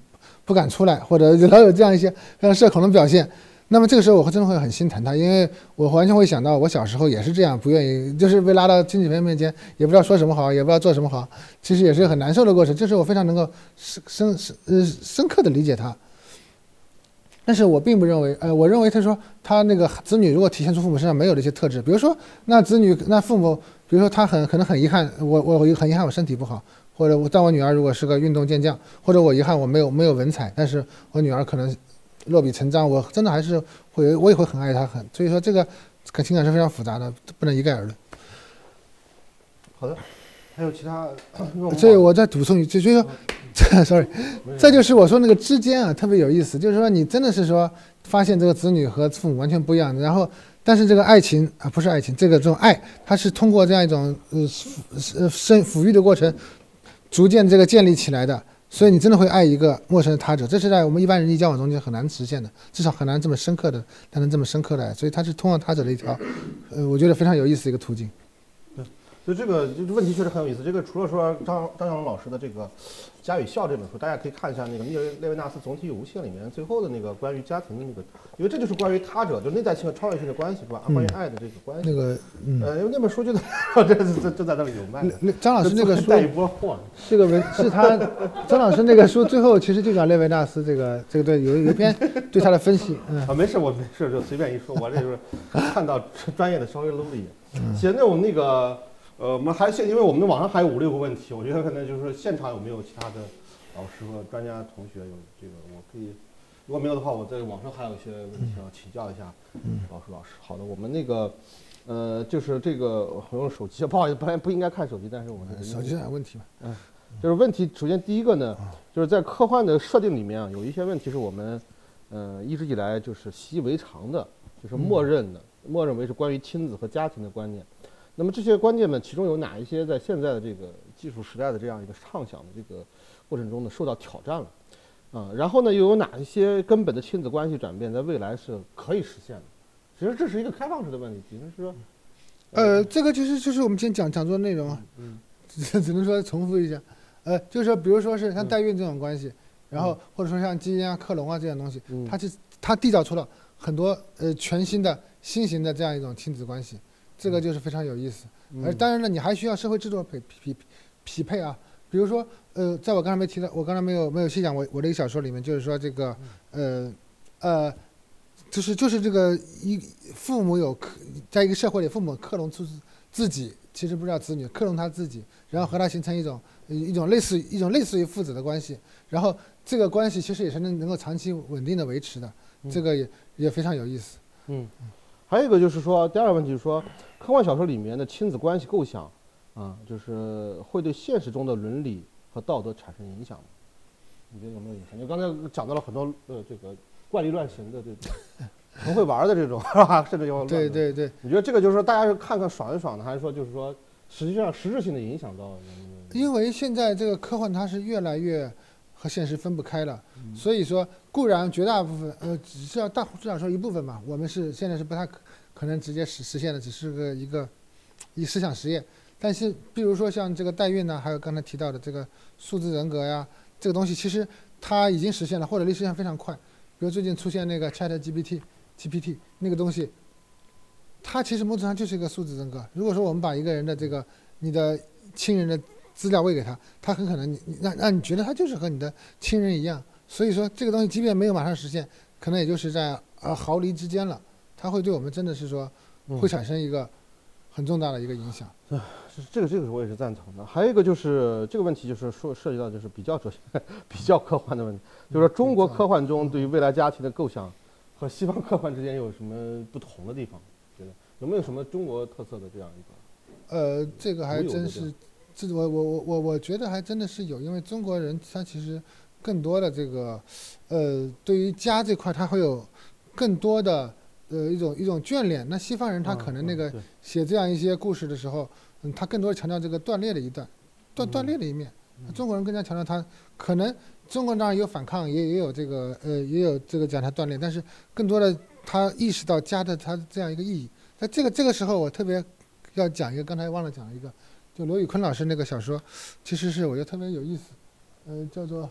不敢出来，或者老有这样一些非常社恐的表现。那么这个时候我真的会很心疼他，因为我完全会想到我小时候也是这样，不愿意，就是被拉到亲戚朋友面前，也不知道说什么好，也不知道做什么好，其实也是很难受的过程。这时候我非常能够深刻的理解他。但是我并不认为，我认为他说他那个子女如果体现出父母身上没有的一些特质，比如说那子女那父母，比如说他可能很遗憾，我很遗憾我身体不好，或者但我女儿如果是个运动健将，或者我遗憾我没有文采，但是我女儿可能落笔成章，我真的还是我也会很爱她很，所以说这个情感是非常复杂的，不能一概而论。 好的，还有其他？ 所以我再补充一句，就是说，sorry， 这就是我说那个之间啊特别有意思，就是说你真的是说发现这个子女和父母完全不一样，然后但是这个爱情啊不是爱情，这种爱它是通过这样一种抚育的过程，逐渐这个建立起来的。所以你真的会爱一个陌生的他者，这是在我们一般人际交往中间很难实现的，至少很难这么深刻的，才能这么深刻的爱。所以它是通往他者的一条，我觉得非常有意思的一个途径。 对，所以这个问题确实很有意思。这个除了说张小龙老师的这个《家与笑》这本书，大家可以看一下那个列维纳斯总体有无性里面最后的那个关于家庭的那个，因为这就是关于他者，就内在性和超越性的关系，是吧？关于爱的这个关系。 那个， 因为那本书就在那里有卖。 张老师那个书带一波货。 这个是他张老师那个书最后其实就讲列维纳斯这个对有一篇对他的分析。 没事，我没事就随便一说，我这就是看到专业的稍微搂了一眼。现在我们那个。我们因为我们的网上还有5、6个问题，我觉得可能就是说现场有没有其他的老师和专家同学有这个，我可以，如果没有的话，我在网上还有一些问题要请教一下老师。好的，我们那个就是这个我用手机，不好意思，本来不应该看手机，但是我们手机上有问题嘛？ 就是问题，首先第一个呢，就是在科幻的设定里面啊，有一些问题是我们一直以来就是习以为常的，就是默认为是关于亲子和家庭的观念。那么这些观念呢，其中有哪一些在现在的这个技术时代的这样一个畅想的这个过程中呢受到挑战了？然后呢，又有哪一些根本的亲子关系转变在未来是可以实现的？其实这是一个开放式的问题，只能说， 这个就是我们今天讲座的内容啊，只能说重复一下，就是说，比如说是像代孕这种关系，然后或者说像基因啊、克隆啊这样东西，它缔造出了很多全新的新型的这样一种亲子关系。这个就是非常有意思，而当然了，你还需要社会制度匹配啊。比如说，在我刚才没提到，我刚才没有细讲我这个小说里面，就是说这个，就是这个父母在一个社会里，父母克隆出自己，其实不是叫子女，克隆他自己，然后和他形成一种类似于父子的关系，然后这个关系其实也是能够长期稳定的维持的，这个也非常有意思。 还有一个就是说，第二个问题就是说，科幻小说里面的亲子关系构想，就是会对现实中的伦理和道德产生影响吗？你觉得有没有影响？就刚才讲到了很多这个怪力乱神的这种很会玩的这种，是吧？甚至有对。 你觉得这个就是说大家是看看爽一爽的，还是说就是说实际上实质性的影响到？ 因为现在这个科幻它是越来越和现实分不开了，所以说固然绝大部分只是至少说一部分嘛，我们现在是不太可能直接实现的，只是一个思想实验。但是比如说像这个代孕呢，还有刚才提到的这个数字人格呀，这个东西其实它已经实现了，或者离实现非常快。比如最近出现那个 GPT 那个东西，它其实某种上就是一个数字人格。如果说我们把一个人的这个你的亲人的资料喂给他，他很可能让你觉得他就是和你的亲人一样。所以说这个东西即便没有马上实现，可能也就是在毫厘之间了，它会对我们真的是说会产生一个很重大的一个影响。 这个我也是赞成的。还有一个就是这个问题，就是说涉及到就是比较哲学、比较科幻的问题，就是说中国科幻中对于未来家庭的构想和西方科幻之间有什么不同的地方？觉得有没有什么中国特色的这样一个？ 这个还真是，我觉得还真的是有，因为中国人他其实更多的这个对于家这块他会有更多的一种眷恋。那西方人他可能那个写这样一些故事的时候，他更多强调这个断裂的断裂的一面。中国人更加强调他可能中国人当然有反抗，也有这个讲他断裂，但是更多的他意识到家的他这样一个意义。在这个时候，我特别要讲一个，刚才忘了讲了一个，就罗宇昆老师那个小说，其实是我觉得特别有意思，叫做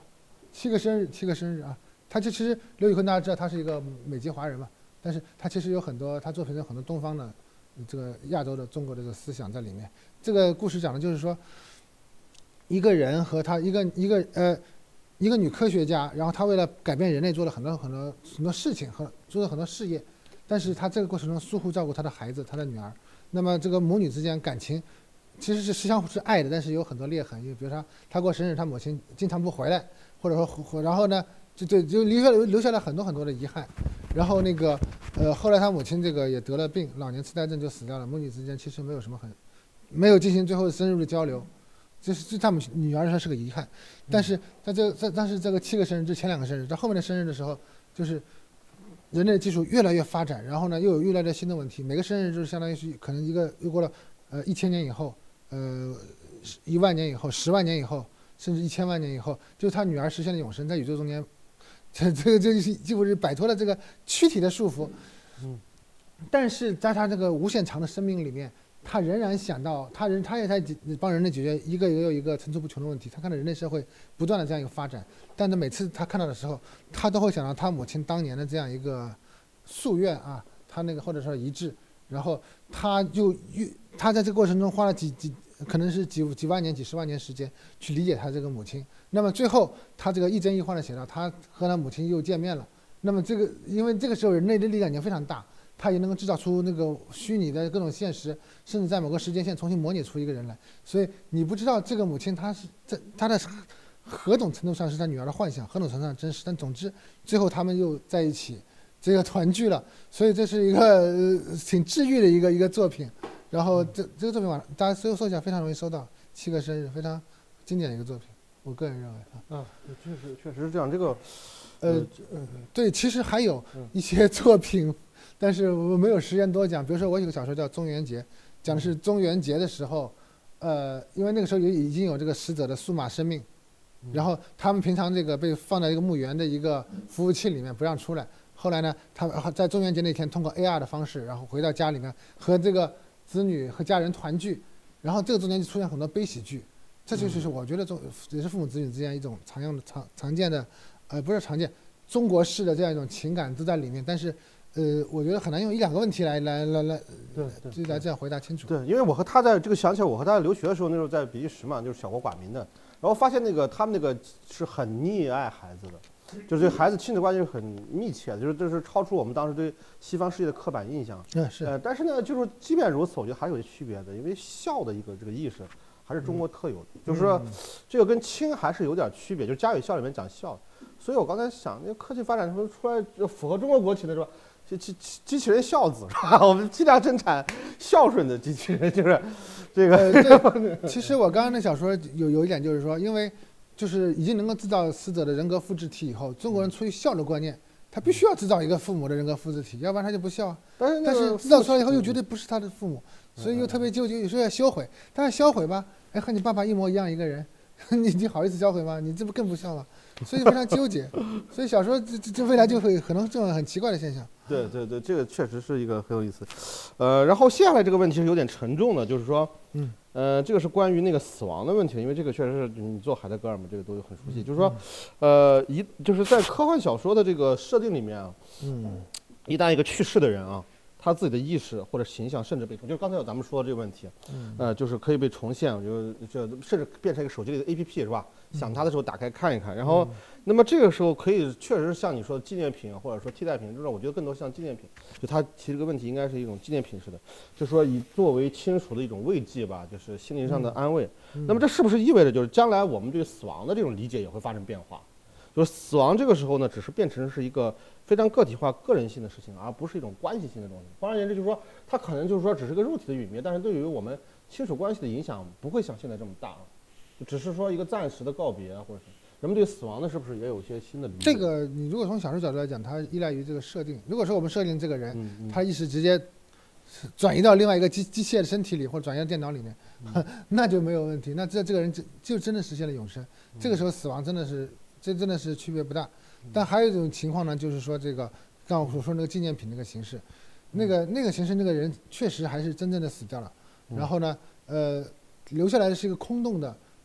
7个生日啊。他其实刘宇昆大家知道他是一个美籍华人嘛，但是他其实有很多他作品有很多东方的这个亚洲的中国的这个思想在里面。这个故事讲的就是说，一个人和他一个女科学家，然后他为了改变人类做了很多事情和做了很多事业，但是他这个过程中疏忽照顾他的孩子，他的女儿。那么这个母女之间感情其实是相互是爱的，但是有很多裂痕。因为比如说他过生日，他母亲经常不回来，或者说然后呢就留下了很多的遗憾。然后后来他母亲这个也得了病，老年痴呆症就死掉了。母女之间其实没有进行最后深入的交流，这他们女儿说是个遗憾。但是但是这个7个生日，这前2个生日，到后面的生日的时候，就是人类的技术越来越发展，然后呢又有越来越新的问题。每个生日就是相当于是可能又过了1000年以后，1万年以后，10万年以后，甚至1000万年以后，就是他女儿实现了永生，在宇宙中间，这几乎是摆脱了这个躯体的束缚。但是在他这个无限长的生命里面，他仍然想到他也在帮人类解决一个又一个层出不穷的问题。他看到人类社会不断的这样一个发展，但是每次他看到的时候，他都会想到他母亲当年的这样一个夙愿啊，他或者说遗志。然后他在这个过程中花了可能是几万年、几10万年时间去理解他这个母亲。那么最后他这个一真一幻的写到，他和他母亲又见面了。那么因为这个时候人类的力量已经非常大，他也能够制造出那个虚拟的各种现实，甚至在某个时间线重新模拟出一个人来。所以你不知道这个母亲她的何种程度上是他女儿的幻想，何种程度上真实。但总之最后他们又在一起，这个团聚了。所以这是一个挺治愈的一个作品。然后这个作品大家搜一下，非常容易搜到。7个生日，非常经典的一个作品，我个人认为确实是这样。这个对，其实还有一些作品，但是我没有时间多讲。比如说我有个小说叫《中元节》，讲的是中元节的时候，因为那个时候已经有这个死者的数码生命，然后他们平常这个被放在一个墓园的一个服务器里面不让出来。后来呢，他们在中元节那天通过 AR 的方式，然后回到家里面和这个子女和家人团聚，然后这个中间就出现很多悲喜剧。这就是我觉得也是父母子女之间一种常见的，不是常见，中国式的这样一种情感都在里面。但是我觉得很难用1、2个问题来这样回答清楚。 对，因为我和他在这个想起来，我和他留学的时候，那时候在比利时嘛，就是小国寡民的，然后发现他们那个是很溺爱孩子的。就是对孩子亲子关系是很密切的，就是超出我们当时对西方世界的刻板印象。但是呢，就是即便如此，我觉得还是有些区别的，因为孝的这个意识还是中国特有的，就是说这个跟亲还是有点区别，就是家与孝里面讲孝。所以我刚才想，那个科技发展出来就符合中国国情的是吧？机器人孝子是吧？我们尽量生产孝顺的机器人，就是这个。 其实我刚刚那小说有一点就是说，因为就是已经能够制造死者的人格复制体以后，中国人出于孝的观念，他必须要制造一个父母的人格复制体，要不然他就不孝。但是制造出来以后又绝对不是他的父母，所以又特别纠结，有时候要销毁。但是销毁吧，和你爸爸一模一样一个人，你好意思销毁吗？你这不更不孝吗？所以非常纠结。所以小说这未来就会可能这种很奇怪的现象。 对，这个确实是一个很有意思。然后接下来这个问题是有点沉重的，就是说，这个是关于那个死亡的问题，因为这个确实是你做海德格尔嘛，这个都很熟悉。就是说，就是在科幻小说的这个设定里面啊，一旦一个去世的人啊，他自己的意识或者形象甚至被就是刚才咱们说的这个问题，就是可以被重现，就甚至变成一个手机里的 APP 是吧？想他的时候打开看一看，然后那么这个时候可以确实像你说的纪念品或者说替代品，就是我觉得更多像纪念品。就他提这个问题应该是一种纪念品似的，就是说以作为亲属的一种慰藉吧，就是心灵上的安慰。那么这是不是意味着就是将来我们对死亡的这种理解也会发生变化？就是死亡这个时候呢，只是变成是一个非常个体化、个人性的事情，而不是一种关系性的东西。换而言之，就是说它可能就是说只是个肉体的殒灭，但是对于我们亲属关系的影响不会像现在这么大，只是说一个暂时的告别或者是。人们对死亡呢，是不是也有一些新的理解？ 这个你如果从小说角度来讲，它依赖于这个设定。如果说我们设定这个人，他意识直接转移到另外一个机械的身体里，或者转移到电脑里面，那就没有问题。那这个人就真的实现了永生。这个时候死亡真的是区别不大。但还有一种情况呢，就是说这个刚我所说那个纪念品那个形式，那个形式那个人确实还是真正的死掉了。然后呢，留下来的是一个空洞的。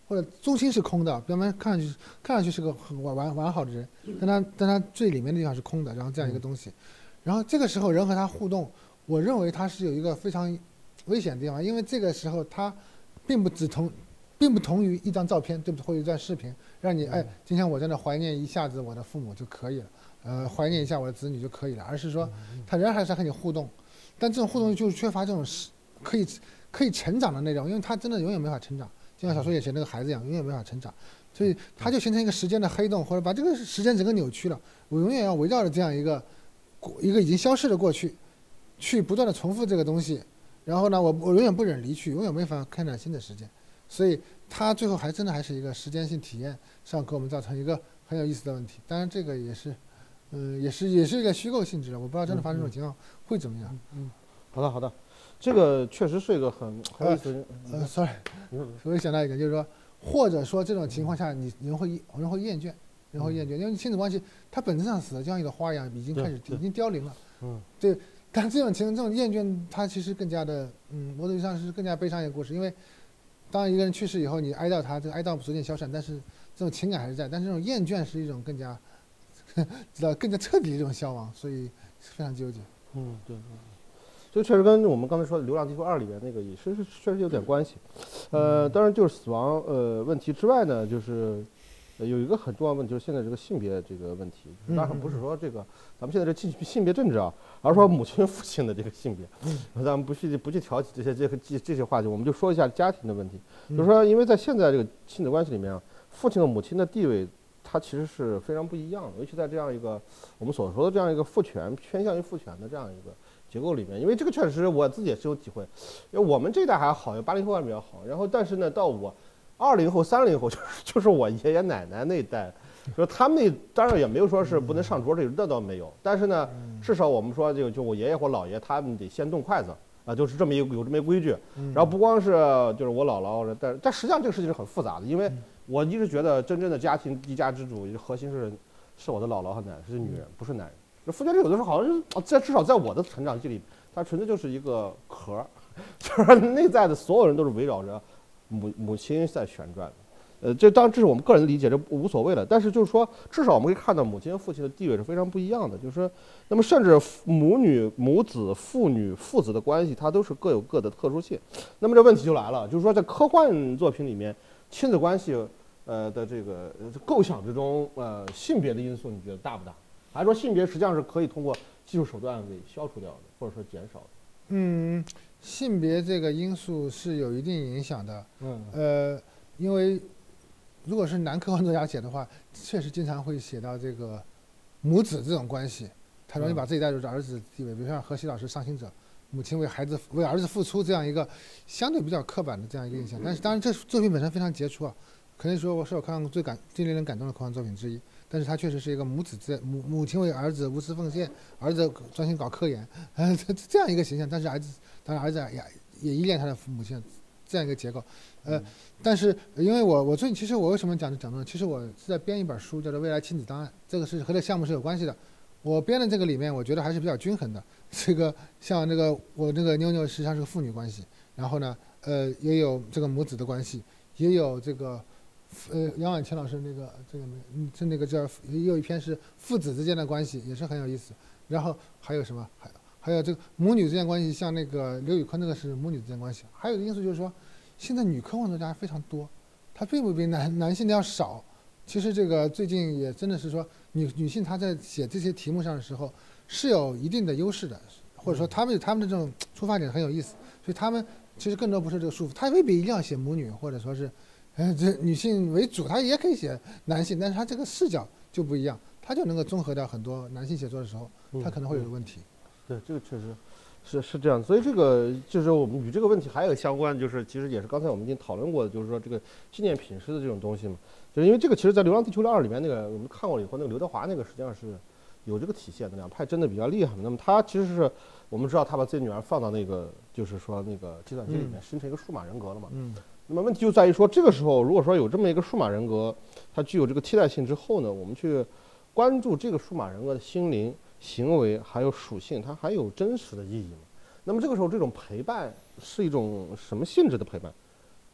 或者中心是空的，表面看上去是个很完好的人，但他最里面的地方是空的，然后这样一个东西，然后这个时候人和他互动，我认为他是有一个非常危险的地方，因为这个时候他并不同于一张照片，对不对？或者一段视频，让你今天我在那怀念一下子我的父母就可以了，怀念一下我的子女就可以了，而是说他人还是在和你互动，但这种互动就是缺乏这种可以成长的那种，因为他真的永远没法成长，就像小说也写那个孩子一样，永远没法成长，所以他就形成一个时间的黑洞，或者把这个时间整个扭曲了。我永远要围绕着这样一个已经消逝的过去，去不断的重复这个东西，然后呢，我永远不忍离去，永远没法开展新的时间，所以他最后真的还是一个时间性体验上给我们造成一个很有意思的问题。当然这个也是一个虚构性质的，我不知道真的发生这种情况会怎么样。 好的，这个确实是一个很有意思。 sorry， 我又想到一个，就是说，或者说这种情况下，人会厌倦，因为亲子关系它本质上死的就像一朵花一样，已经凋零了。对。但这种厌倦，它其实更加的，某种意义上是更加悲伤一个故事。因为当一个人去世以后，你哀悼他，这个哀悼逐渐消散，但是这种情感还是在。但是这种厌倦是一种更加彻底的一种消亡，所以非常纠结。 对。这个确实跟我们刚才说的《流浪地球2》里面那个也是确实有点关系。当然就是死亡问题之外呢，就是有一个很重要的问题，就是现在这个性别这个问题。当然不是说这个咱们现在这性别政治啊，而是说母亲父亲的这个性别。咱们不去挑起这些话题，我们就说一下家庭的问题。就是说，因为在现在这个亲子关系里面啊，父亲和母亲的地位它其实是非常不一样的，尤其在这样一个我们所说的这样一个偏向于父权的这样一个结构里面。因为这个确实我自己也是有体会，因为我们这一代还好，80后还比较好，然后但是呢，到我20后、30后，就是我爷爷奶奶那一代，说他们那当然也没有说是不能上桌，这倒没有，但是呢，至少我们说就我爷爷或姥爷他们得先动筷子啊，就是有这么一规矩。然后不光是就是我姥姥，但实际上这个事情是很复杂的，因为我一直觉得真正的家庭一家之主核心是我的姥姥和奶奶，是女人，不是男人。父权制有的时候好像是至少在我的成长记忆里，它纯粹就是一个壳，就是内在的所有人都是围绕着母亲在旋转的。这当然这是我们个人的理解，这无所谓了。但是就是说，至少我们可以看到母亲和父亲的地位是非常不一样的。就是说，那么甚至母女、母子、父女、父子的关系，它都是各有各的特殊性。那么这问题就来了，就是说在科幻作品里面，亲子关系的这个构想之中，性别的因素你觉得大不大？还是说性别实际上是可以通过技术手段给消除掉的，或者说减少的？ 性别这个因素是有一定影响的。因为如果是男科幻作家写的话，确实经常会写到这个母子这种关系，他容易把自己带入儿子地位，比如像何西老师《伤心者》，母亲为儿子付出这样一个相对比较刻板的这样一个印象。但是当然这作品本身非常杰出啊，可以说我看过最令人感动的科幻作品之一。但是它确实是一个母亲为儿子无私奉献，儿子专心搞科研，这样一个形象。但是儿子也依恋他的母亲，这样一个结构。但是因为我最近其实我为什么讲这呢？其实我是在编一本书，叫做《未来亲子档案》，这个是和这个项目是有关系的。我编的这个里面，我觉得还是比较均衡的。这个像我这个妞妞实际上是个父女关系，然后呢，也有这个母子的关系，也有这个。杨婉倩老师那个叫也有一篇是父子之间的关系，也是很有意思。然后还有什么？还有这个母女之间关系，像那个刘宇昆那个是母女之间关系。还有一个因素就是说，现在女科幻作家非常多，她并不比男性的要少。其实这个最近也真的是说，女性她在写这些题目上的时候是有一定的优势的，或者说他们的这种出发点很有意思，所以他们其实更多不是这个束缚，她未必一定要写母女，或者说是。这女性为主，她也可以写男性，但是她这个视角就不一样，她就能够综合掉很多男性写作的时候，她可能会有问题。 对，这个确实是这样。所以这个就是我们与这个问题还有相关，就是其实也是刚才我们已经讨论过的，就是说这个纪念品式的这种东西嘛，就是因为这个其实在《流浪地球2》里面那个我们看过了以后，那个刘德华那个实际上是有这个体现的，两派真的比较厉害。那么他其实是我们知道他把自己女儿放到那个就是说那个计算机里面生成一个数码人格了嘛。那么问题就在于说，这个时候如果说有这么一个数码人格，它具有这个替代性之后呢，我们去关注这个数码人格的心灵、行为还有属性，它还有真实的意义吗？那么这个时候这种陪伴是一种什么性质的陪伴？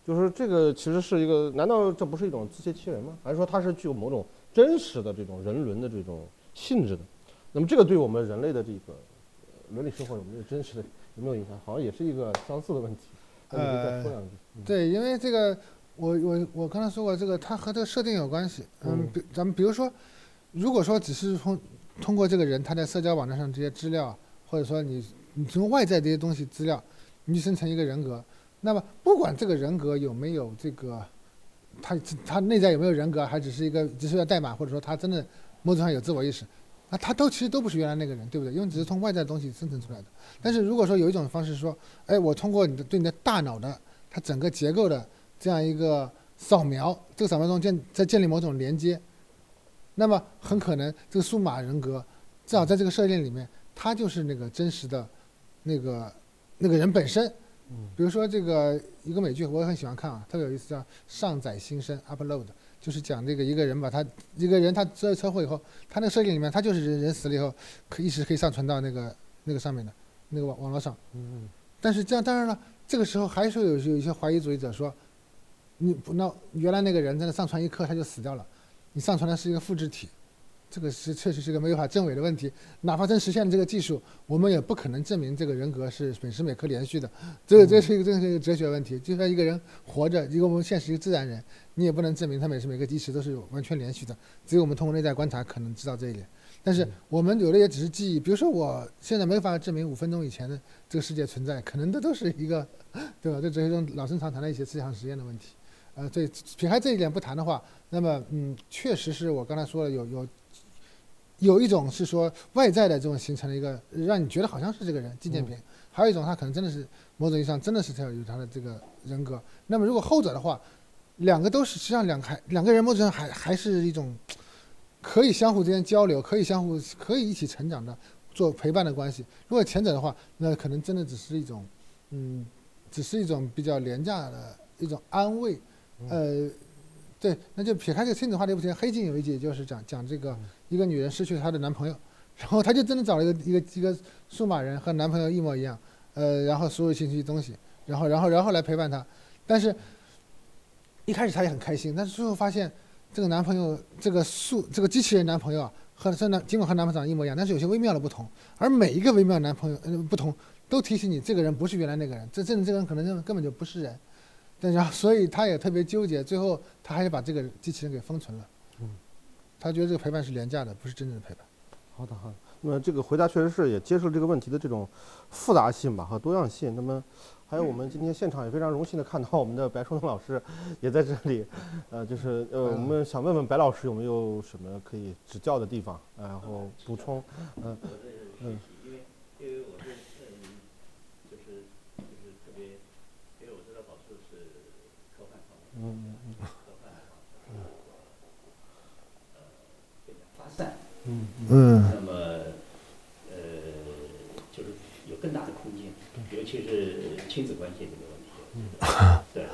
就是这个其实是一个，难道这不是一种自欺欺人吗？还是说它是具有某种真实的这种人伦的这种性质的？那么这个对我们人类的这个伦理生活有没有真实的有没有影响？好像也是一个相似的问题。再说两句。 对，因为这个我刚才说过，这个它和这个设定有关系。咱们比如说，如果说只是通过这个人他在社交网站上这些资料，或者说你从外在这些东西资料，你生成一个人格，那么不管这个人格有没有这个，他内在有没有人格，还只是一个代码，或者说他真的某种上有自我意识，那他其实都不是原来那个人，对不对？因为只是从外在的东西生成出来的。但是如果说有一种方式说，哎，我通过对你的大脑的它整个结构的这样一个扫描，这个扫描中建立某种连接，那么很可能这个数码人格至少在这个设定里面，它就是那个真实的那个人本身。比如说这个一个美剧我也很喜欢看啊，特别有意思，叫《上载新生》（Upload），就是讲这个一个人他车祸以后，他那个设定里面他就是人死了以后意识可以上传到那个上面的那个网络上。但是这样当然了，这个时候还是有一些怀疑主义者说，那原来那个人在那上传一刻他就死掉了，你上传的是一个复制体。这个确实是一个没有法证伪的问题，哪怕真实现了这个技术，我们也不可能证明这个人格是每时每刻连续的。这是一个哲学问题。就算一个人活着，一个我们现实一个自然人，你也不能证明他每时每刻意识都是完全连续的。只有我们通过内在观察可能知道这一点。但是我们有的也只是记忆，比如说我现在没法证明5分钟以前的这个世界存在，可能都是一个，对吧？这只是一种老生常谈的一些思想实验的问题。对，撇开这一点不谈的话，那么确实是我刚才说的有一种是说外在的这种形成了一个让你觉得好像是这个人纪念品，还有一种他可能真的是某种意义上真的是有他的这个人格。那么如果后者的话，两个都是实际上两个人某种上还是一种可以相互之间交流，可以一起成长的做陪伴的关系。如果前者的话，那可能真的只是一种比较廉价的一种安慰。对，那就撇开这个亲子话题不谈，黑镜有一集就是讲这个一个女人失去了她的男朋友，然后她就真的找了一个数码人和男朋友一模一样，然后所有信息东西，然后来陪伴她。但是一开始她也很开心，但是最后发现这个男朋友这个机器人男朋友啊，尽管和男朋友长得一模一样，但是有些微妙的不同，而每一个微妙的男朋友不同，都提醒你这个人不是原来那个人，这个人可能根本就不是人。然后，所以他也特别纠结，最后他还是把这个机器人给封存了。他觉得这个陪伴是廉价的，不是真正的陪伴。 好的。那么这个回答确实是也揭示了这个问题的这种复杂性吧和多样性。那么还有我们今天现场也非常荣幸的看到我们的白崇东老师也在这里，我们想问问白老师有没有什么可以指教的地方，然后补充。 因为我是就是特别，因为我知道宝树是科幻方面，科幻的话，比较发散，那么就是有更大的空间，尤其是亲子关系这个问题，对，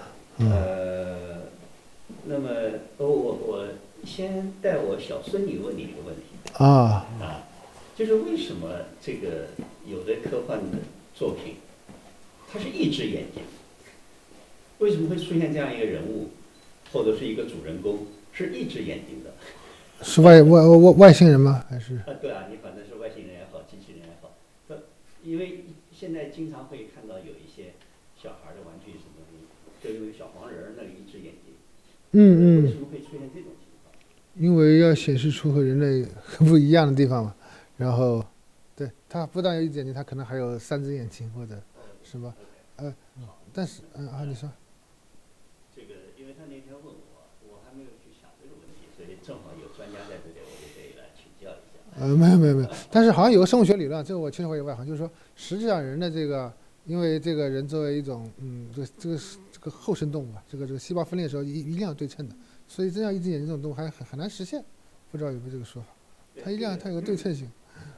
那么我先带我小孙女问你一个问题就是为什么这个有的科幻的作品，它是一只眼睛？为什么会出现这样一个人物，或者是一个主人公是一只眼睛的？ 是外星人吗？还是？ 对啊，你反正是外星人也好，机器人也好，因为现在经常会看到有一些小孩的玩具什么的，就因为小黄人那里一只眼睛。为什么会出现这种情况？ 因为要显示出和人类很不一样的地方嘛。然后，对，他不但有一只眼睛，他可能还有3只眼睛或者什么，但是你说。 这个，因为他那天问我还没有去想这个问题，所以正好有专家在这里，我就可以来请教一下。 没有，但是好像有个生物学理论，这个我其实我也外行，就是说，实际上人的这个，因为这个人作为一种这个后生动物啊，这个细胞分裂的时候一定要对称的，所以真要一只眼睛这种动物还很难实现，不知道有没有这个说法？它一定要它有个对称性。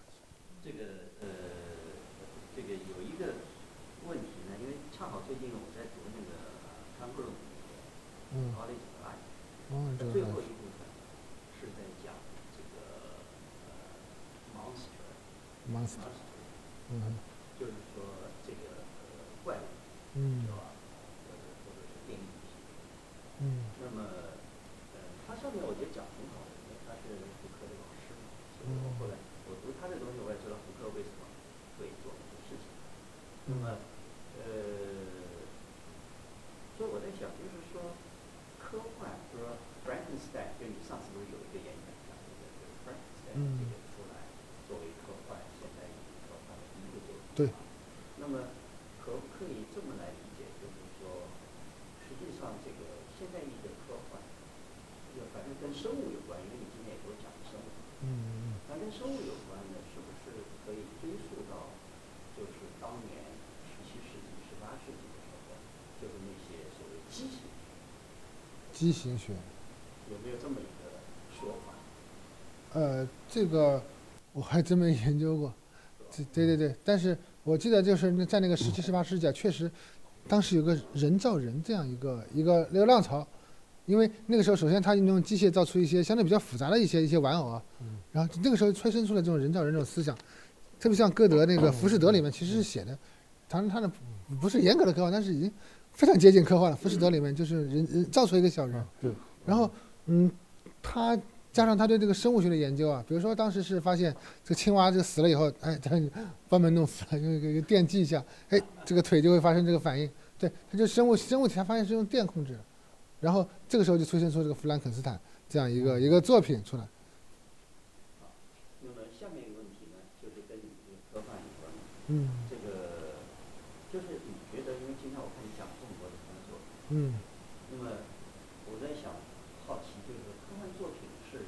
这个有一个问题呢，因为恰好最近我在读那个康布鲁college of life，最后一部分是在讲这个monster，就是说这个怪物，是吧？或者是电影对。 那么可不可以这么来理解，就是说，实际上这个现代意义的科幻，反正跟生物有关，因为你今天也都讲生物。反正跟生物有关的，是不是可以追溯到，就是当年17世纪、18世纪的时候，就是那些所谓畸形学。 畸形学。 有没有这么一个说法？ 这个我还真没研究过。对，但是我记得就是在那个17、18世纪啊，确实，当时有个人造人这样一个浪潮，因为那个时候首先他用机械造出一些相对比较复杂的一些玩偶啊，然后那个时候催生出了这种人造人这种思想，特别像歌德那个《浮士德》里面其实是写的，他的不是严格的科幻，但是已经非常接近科幻了。《浮士德》里面就是人造出一个小人，然后他加上他对这个生物学的研究啊，比如说当时是发现这个青蛙就死了以后，哎，他关门弄死了，用一个电击一下，哎，这个腿就会发生这个反应。对，他就生物体，他发现是用电控制的，然后这个时候就催生出这个弗兰肯斯坦这样一个作品出来。 那么下面一个问题呢，就是跟你这个科幻有关的。这个就是你觉得，因为今天我看你讲这么多的工作，那么我在想，好奇就是科幻作品是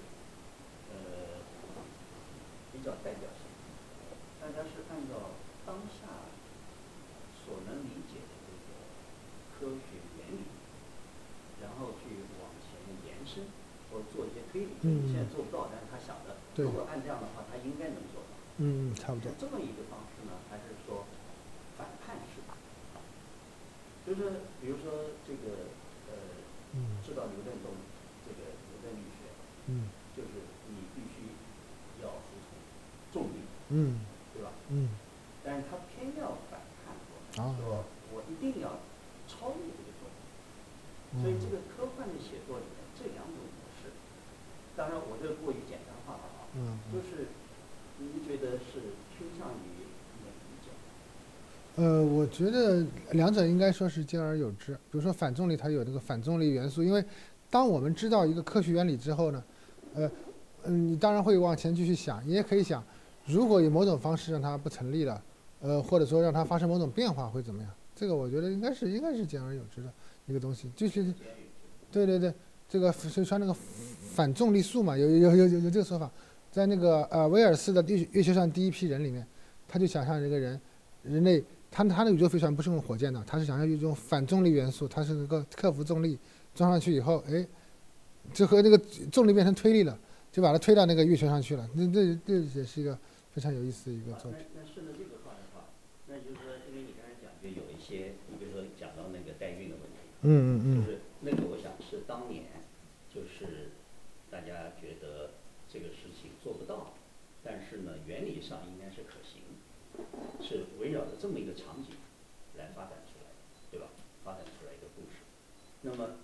比较代表性，大家是按照当下所能理解的这个科学原理，然后去往前延伸或做一些推理。你现在做不到，但是他想的，如果按这样的话，他应该能做到。 差不多。 这么一个方式呢，还是说反叛式的？就是比如说这个知道牛顿动这个牛顿力学，就是你必须要服从重力，对吧？但是他偏要反叛说我一定要超越这个重力。所以这个科幻的写作里面这两种模式，当然我这个过于简单化了啊，就是您觉得是倾向于哪一种？ 我觉得两者应该说是兼而有之。比如说反重力，它有这个反重力元素，因为当我们知道一个科学原理之后呢，你当然会往前继续想，你也可以想，如果有某种方式让它不成立了，或者说让它发生某种变化会怎么样？这个我觉得应该是兼而有之的一个东西，就是，对，这个就像那个反重力数嘛，有这个说法，在那个威尔斯的月球上第一批人里面，他就想象这个人类。他的宇宙飞船不是用火箭的，他是想要用一种反重力元素，它是能够克服重力，装上去以后，哎，就和那个重力变成推力了，就把它推到那个月球上去了。这也是一个非常有意思的一个作品。 那顺着这个话的话，那就是说，因为你刚才讲就有一些，你比如说讲到那个代孕的问题，就是那个我想是当年就是大家觉得这个事情做不到，但是呢原理上应该是可行。是围绕着这么一个场景来发展出来的，对吧？发展出来一个故事。那么，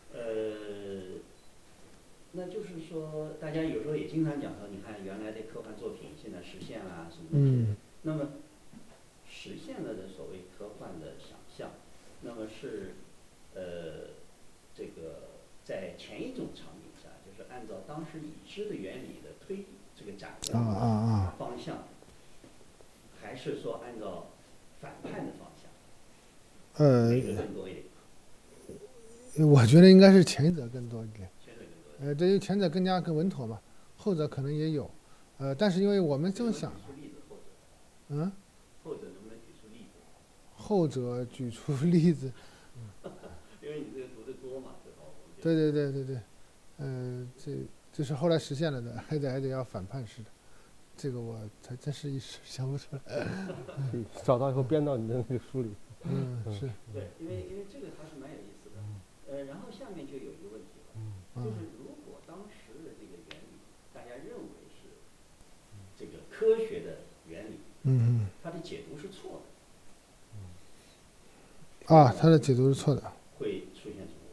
那就是说，大家有时候也经常讲说，你看原来的科幻作品现在实现了什么东西？那么实现了的所谓科幻的想象，那么是这个在前一种场景下，就是按照当时已知的原理的推理这个展开方向。还是说按照反叛的方向？哪个更多一点？ 我觉得应该是前者更多一点。 前者更多。 对于前者更稳妥嘛，后者可能也有，但是因为我们这么想， 后者能不能举出例子？ 后者举出例子。 因为你这个读的多嘛， 对，这是后来实现了的，还得要反叛式的。这个我才真是一时想不出来。 找到以后编到你的那个书里。 是。 对，因为这个还是蛮有意思的。然后下面就有一个问题了，就是如果当时的这个原理，大家认为是这个科学的原理，它的解读是错的。 它的解读是错的。 会出现什么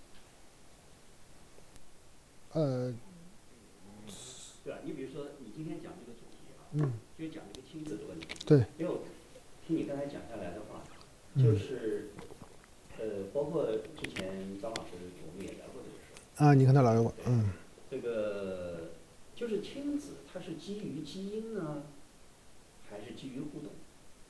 问题？对吧？你比如说，你今天讲这个主题啊，就讲这个亲子的问题。 对。 因为我听你刚才讲下来的话，就是包括之前张老师我们也聊过这个事。 你跟他聊过。 这个就是亲子，它是基于基因呢，还是基于互动？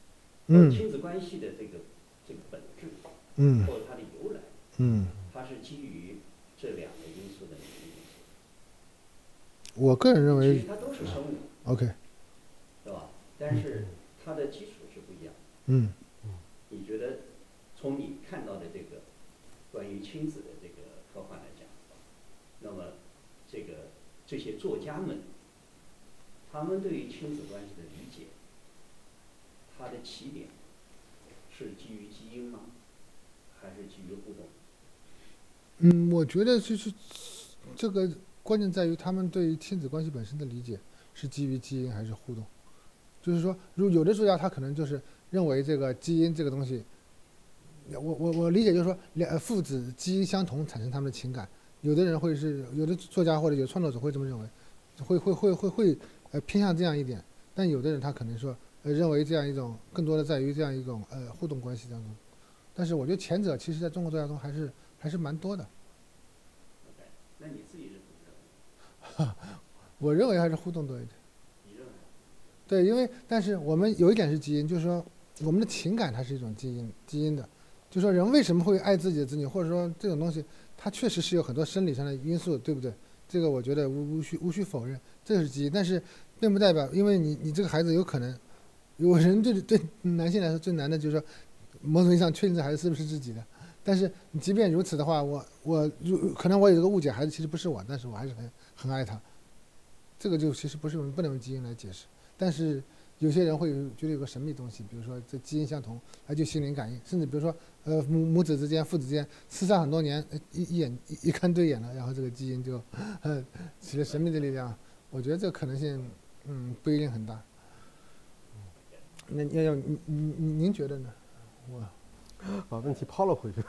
亲子关系的这个本质，或者它的由来，它是基于这两个因素的哪个因素？ 我个人认为， 其实它都是生物 ，OK， 对吧？但是它的基础是不一样。你觉得从你看到的这个关于亲子的这个科幻来讲，那么这些作家们，他们对于亲子关系的理解，它的起点是基于基因吗？还是基于互动？ 我觉得就是这个关键在于他们对于亲子关系本身的理解是基于基因还是互动。就是说，有的作家他可能就是认为这个基因这个东西，我理解就是说，父子基因相同产生他们的情感。有的人会是有的作家或者有创作者会这么认为，会偏向这样一点。但有的人他可能说认为这样一种更多的在于这样一种互动关系当中。但是我觉得前者其实在中国作家中还是蛮多的。 那你自己认不认为？ 我认为还是互动多一点。 你认为？ 对，因为但是我们有一点是基因，就是说我们的情感它是一种基因的，就是说人为什么会爱自己的子女，或者说这种东西，它确实是有很多生理上的因素，对不对？这个我觉得无需否认，这是基因，但是并不代表，因为你这个孩子有可能，有人对男性来说最难的就是说，某种意义上确定这孩子是不是自己的。但是即便如此的话，可能我有这个误解，孩子其实不是我，但是我还是很爱他。这个就其实不能用基因来解释，但是有些人会觉得有个神秘东西，比如说这基因相同，它就心灵感应，甚至比如说母子之间、父子之间厮杀很多年，一看对眼了，然后这个基因就起了神秘的力量。我觉得这个可能性不一定很大。那您觉得呢？ 把问题抛了回去。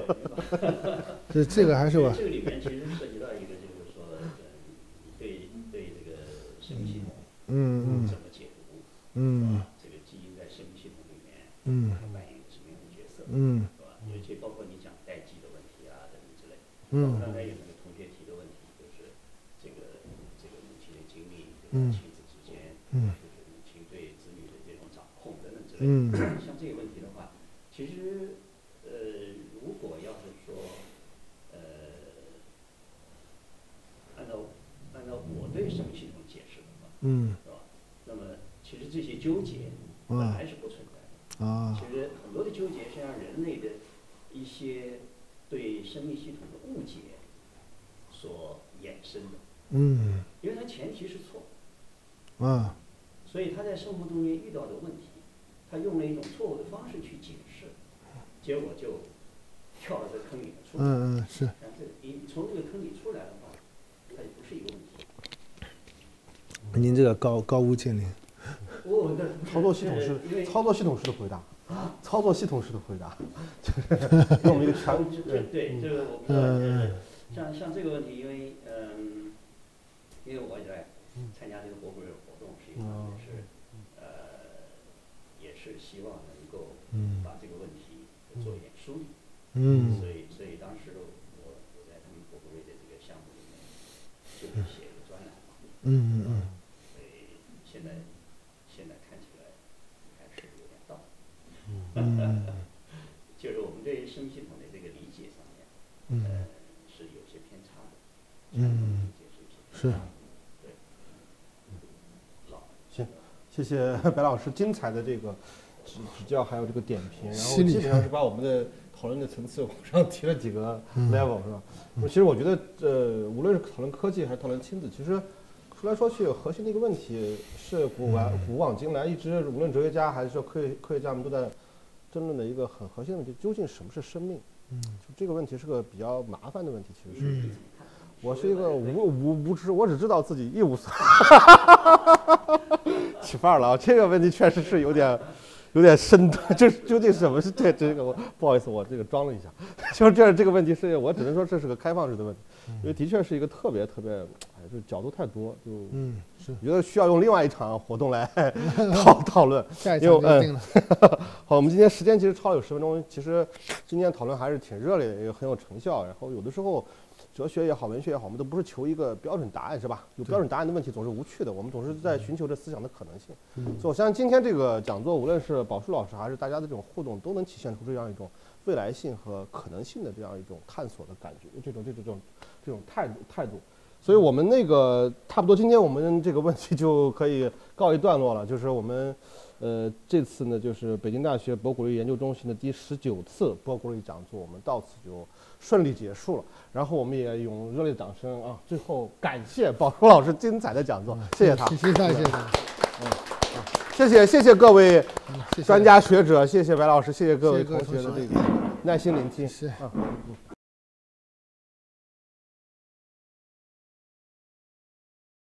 这个还是我。 这个里面其实涉及到一个，就是说，对这个生命系统，怎么解读？这个基因在生命系统里面，它扮演一个什么样的角色？是吧？尤其包括你讲代际的问题啊等等之类。刚才有那个同学提的问题，就是这个母亲的经历，亲子之间，就是母亲对子女的这种掌控等等之类的。像这个问题的话。其实，如果要是说，按照我对生命系统解释的话，是吧？那么其实这些纠结本来是不存在的。其实很多的纠结是让人类的一些对生命系统的误解所衍生的。因为它前提是错。所以他在生活中间遇到的问题。他用了一种错误的方式去解释，结果就跳到这个坑里面出来。 是。 但是你从这个坑里出来的话，它就不是一个问题。 您这个高屋建瓴。 操作系统式的回答。操作系统式的回答，就是给我们一个全。 对，这个我不知道。像这个问题，因为我也在参加这个博物馆活动，是一方面是。也是希望能够把这个问题做一点梳理。所以当时我在他们博物馆的这个项目里面就是写一个专栏嘛。所以现在看起来还是有点道理。就是我们对生命系统的这个理解上面，是有些偏差的。 是。 对。 行。谢谢白老师精彩的这个指教，还有这个点评，然后基本上是把我们的讨论的层次往上提了几个 level，是吧？其实我觉得，无论是讨论科技还是讨论亲子，其实说来说去，核心的一个问题是古往今来一直无论哲学家还是说科学家们都在争论的一个很核心的问题，究竟什么是生命？就这个问题是个比较麻烦的问题，其实是。我是一个无知，我只知道自己一无所。起范儿了啊！这个问题确实是有点深度。这究竟什么是这个？我不好意思，我这个装了一下。就是这个问题是我只能说这是个开放式的问题，因为的确是一个特别，这角度太多，就是我觉得需要用另外一场活动来讨论。 下一场就定了。 好，我们今天时间其实超有10分钟，其实今天讨论还是挺热烈的，也很有成效。然后有的时候。 哲学也好，文学也好，我们都不是求一个标准答案，是吧？有标准答案的问题总是无趣的，我们总是在寻求着思想的可能性。所以我相信今天这个讲座，无论是宝树老师还是大家的这种互动，都能体现出这样一种未来性和可能性的这样一种探索的感觉，这种态度。所以我们那个差不多，今天我们这个问题就可以告一段落了。就是我们这次呢，就是北京大学博古力研究中心的第19次博古力讲座，我们到此就顺利结束了。然后我们也用热烈掌声啊，最后感谢宝树老师精彩的讲座，谢谢他， 谢谢他， 谢谢各位专家学者，谢谢白老师，谢谢各位同学的这个耐心聆听。 是。